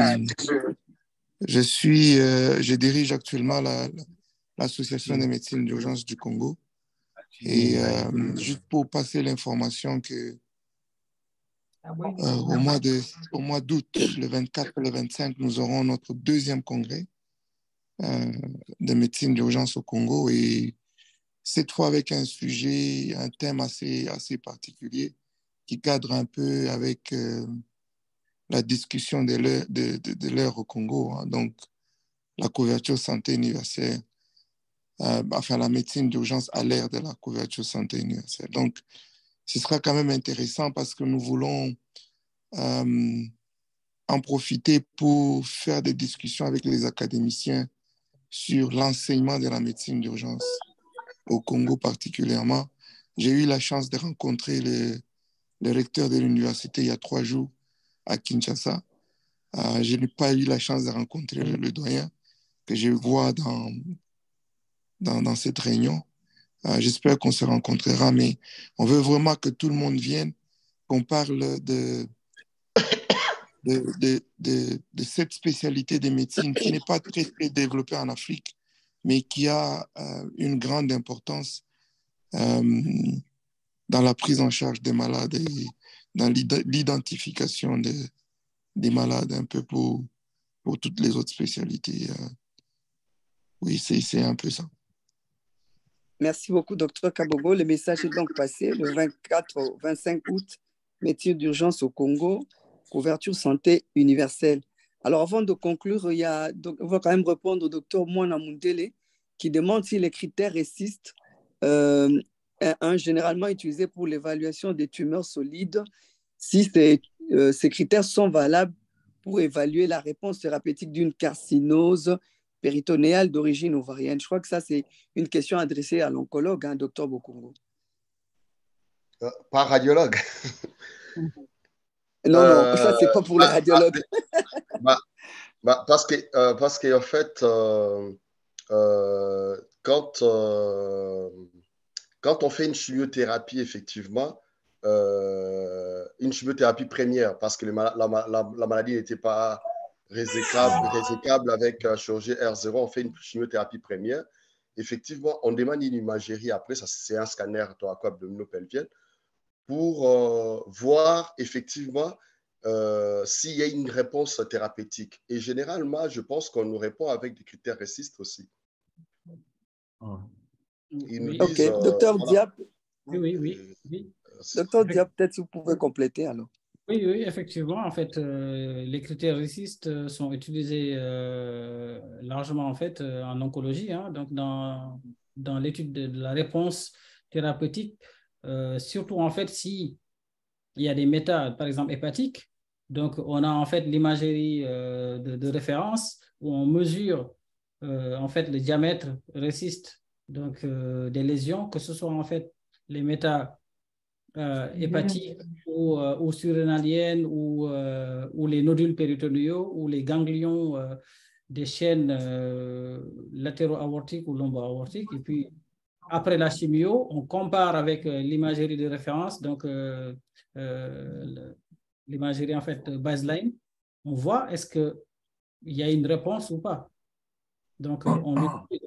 Je dirige actuellement l'Association des médecines d'urgence du Congo. Et juste pour passer l'information que au mois d'août, le 24 et le 25, nous aurons notre 2e congrès de médecine d'urgence au Congo. Et cette fois avec un thème assez particulier qui cadre un peu avec la discussion de l'heure au Congo. Hein. Donc, la couverture santé universelle, la médecine d'urgence à l'ère de la couverture santé universelle. Donc, ce sera quand même intéressant parce que nous voulons en profiter pour faire des discussions avec les académiciens sur l'enseignement de la médecine d'urgence au Congo particulièrement. J'ai eu la chance de rencontrer le recteur de l'université il y a 3 jours à Kinshasa. Je n'ai pas eu la chance de rencontrer le doyen que je vois dans cette réunion. J'espère qu'on se rencontrera, mais on veut vraiment que tout le monde vienne, qu'on parle de cette spécialité de médecine qui n'est pas très, très développée en Afrique, mais qui a une grande importance dans la prise en charge des malades et dans l'identification des malades un peu pour toutes les autres spécialités. Oui, c'est un peu ça.
Merci beaucoup, docteur Kabogo. Le message est donc passé le 24 au 25 août, médecine d'urgence au Congo, couverture santé universelle. Alors, avant de conclure, on va quand même répondre au docteur Mwana Mundele qui demande si les critères RECIST, généralement utilisés pour l'évaluation des tumeurs solides, si ces critères sont valables pour évaluer la réponse thérapeutique d'une carcinose péritonéale d'origine ovarienne. Je crois que ça, c'est une question adressée à l'oncologue, hein, docteur Bokongo.
Pas radiologue.
Non, ça, c'est pas pour les radiologues.
Parce qu'en fait, quand on fait une chimiothérapie, effectivement, une chimiothérapie première, parce que la maladie n'était pas résécable avec chirurgie R0, on fait une chimiothérapie première. Effectivement, on demande une imagerie après, ça c'est un scanner thoraco-abdominopelvien, pour voir effectivement s'il y a une réponse thérapeutique. Et généralement, je pense qu'on nous répond avec des critères RECIST aussi. Ils nous disent,
docteur
voilà.
Diap,
Oui.
Docteur Dia, peut-être si vous pouvez compléter alors.
Oui, effectivement. En fait, les critères RECIST sont utilisés largement en fait en oncologie, hein, donc dans l'étude de la réponse thérapeutique, surtout en fait si il y a des méta, par exemple hépatiques. Donc, on a en fait l'imagerie de référence où on mesure en fait le diamètre RECIST donc des lésions, que ce soit en fait les méta hépatiques ou surrénaliennes ou les nodules péritonéaux ou les ganglions des chaînes latéro-aortiques ou lombo-aortiques. Et puis, après la chimio, on compare avec l'imagerie de référence, donc l'imagerie en fait baseline. On voit est-ce qu'il y a une réponse ou pas. Donc, on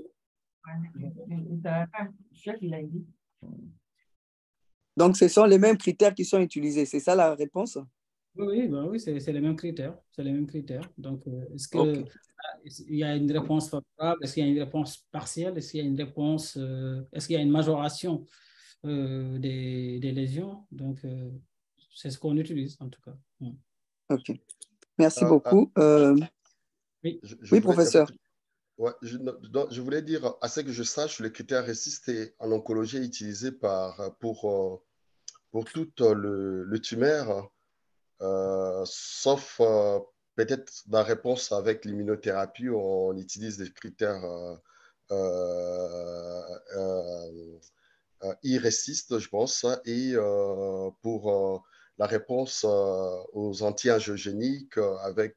Donc, ce sont les mêmes critères qui sont utilisés. C'est ça la réponse?
Oui, c'est les mêmes critères. C'est les mêmes critères. Donc, est-ce qu'il y a une réponse favorable? Est-ce qu'il y a une réponse partielle? Est-ce qu'il y a une réponse? Est-ce qu'il y a une majoration des lésions? Donc, c'est ce qu'on utilise en tout cas.
OK. Merci beaucoup. Oui, professeur.
Ouais, je voulais dire, à ce que je sache, le critère RECIST en oncologie est utilisé pour tout le tumeur, sauf peut-être dans réponse avec l'immunothérapie, on utilise des critères RECIST, je pense, et pour la réponse aux anti-angiogéniques avec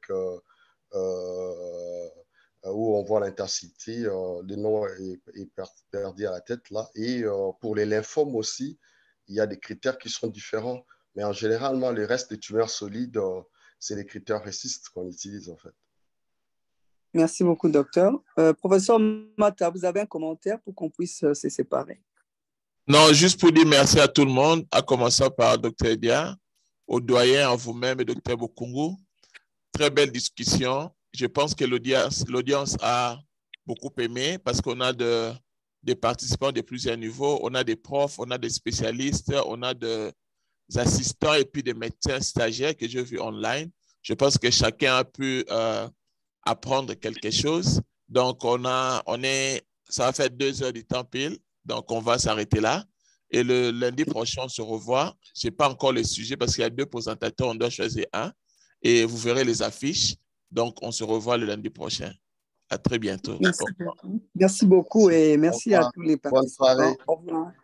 où on voit l'intensité, le nom est perdu à la tête là. Et pour les lymphomes aussi, il y a des critères qui sont différents. Mais en général, le reste des tumeurs solides, c'est les critères RECIST qu'on utilise en fait.
Merci beaucoup, docteur. Professeur Mata, vous avez un commentaire pour qu'on puisse se séparer?
Non, juste pour dire merci à tout le monde, à commencer par docteur Dia, au doyen, à vous-même et docteur Bokungu. Très belle discussion. Je pense que l'audience a beaucoup aimé parce qu'on a des participants de plusieurs niveaux. On a des profs, on a des spécialistes, on a des assistants et puis des médecins stagiaires que j'ai vus online. Je pense que chacun a pu apprendre quelque chose. Donc, ça va faire 2 heures du temps pile. Donc, on va s'arrêter là. Et le lundi prochain, on se revoit. Je n'ai pas encore le sujet parce qu'il y a 2 présentateurs, on doit choisir un. Et vous verrez les affiches. Donc, on se revoit le lundi prochain. À très bientôt.
Merci beaucoup et merci à tous les participants.
Bonne soirée.
Au revoir.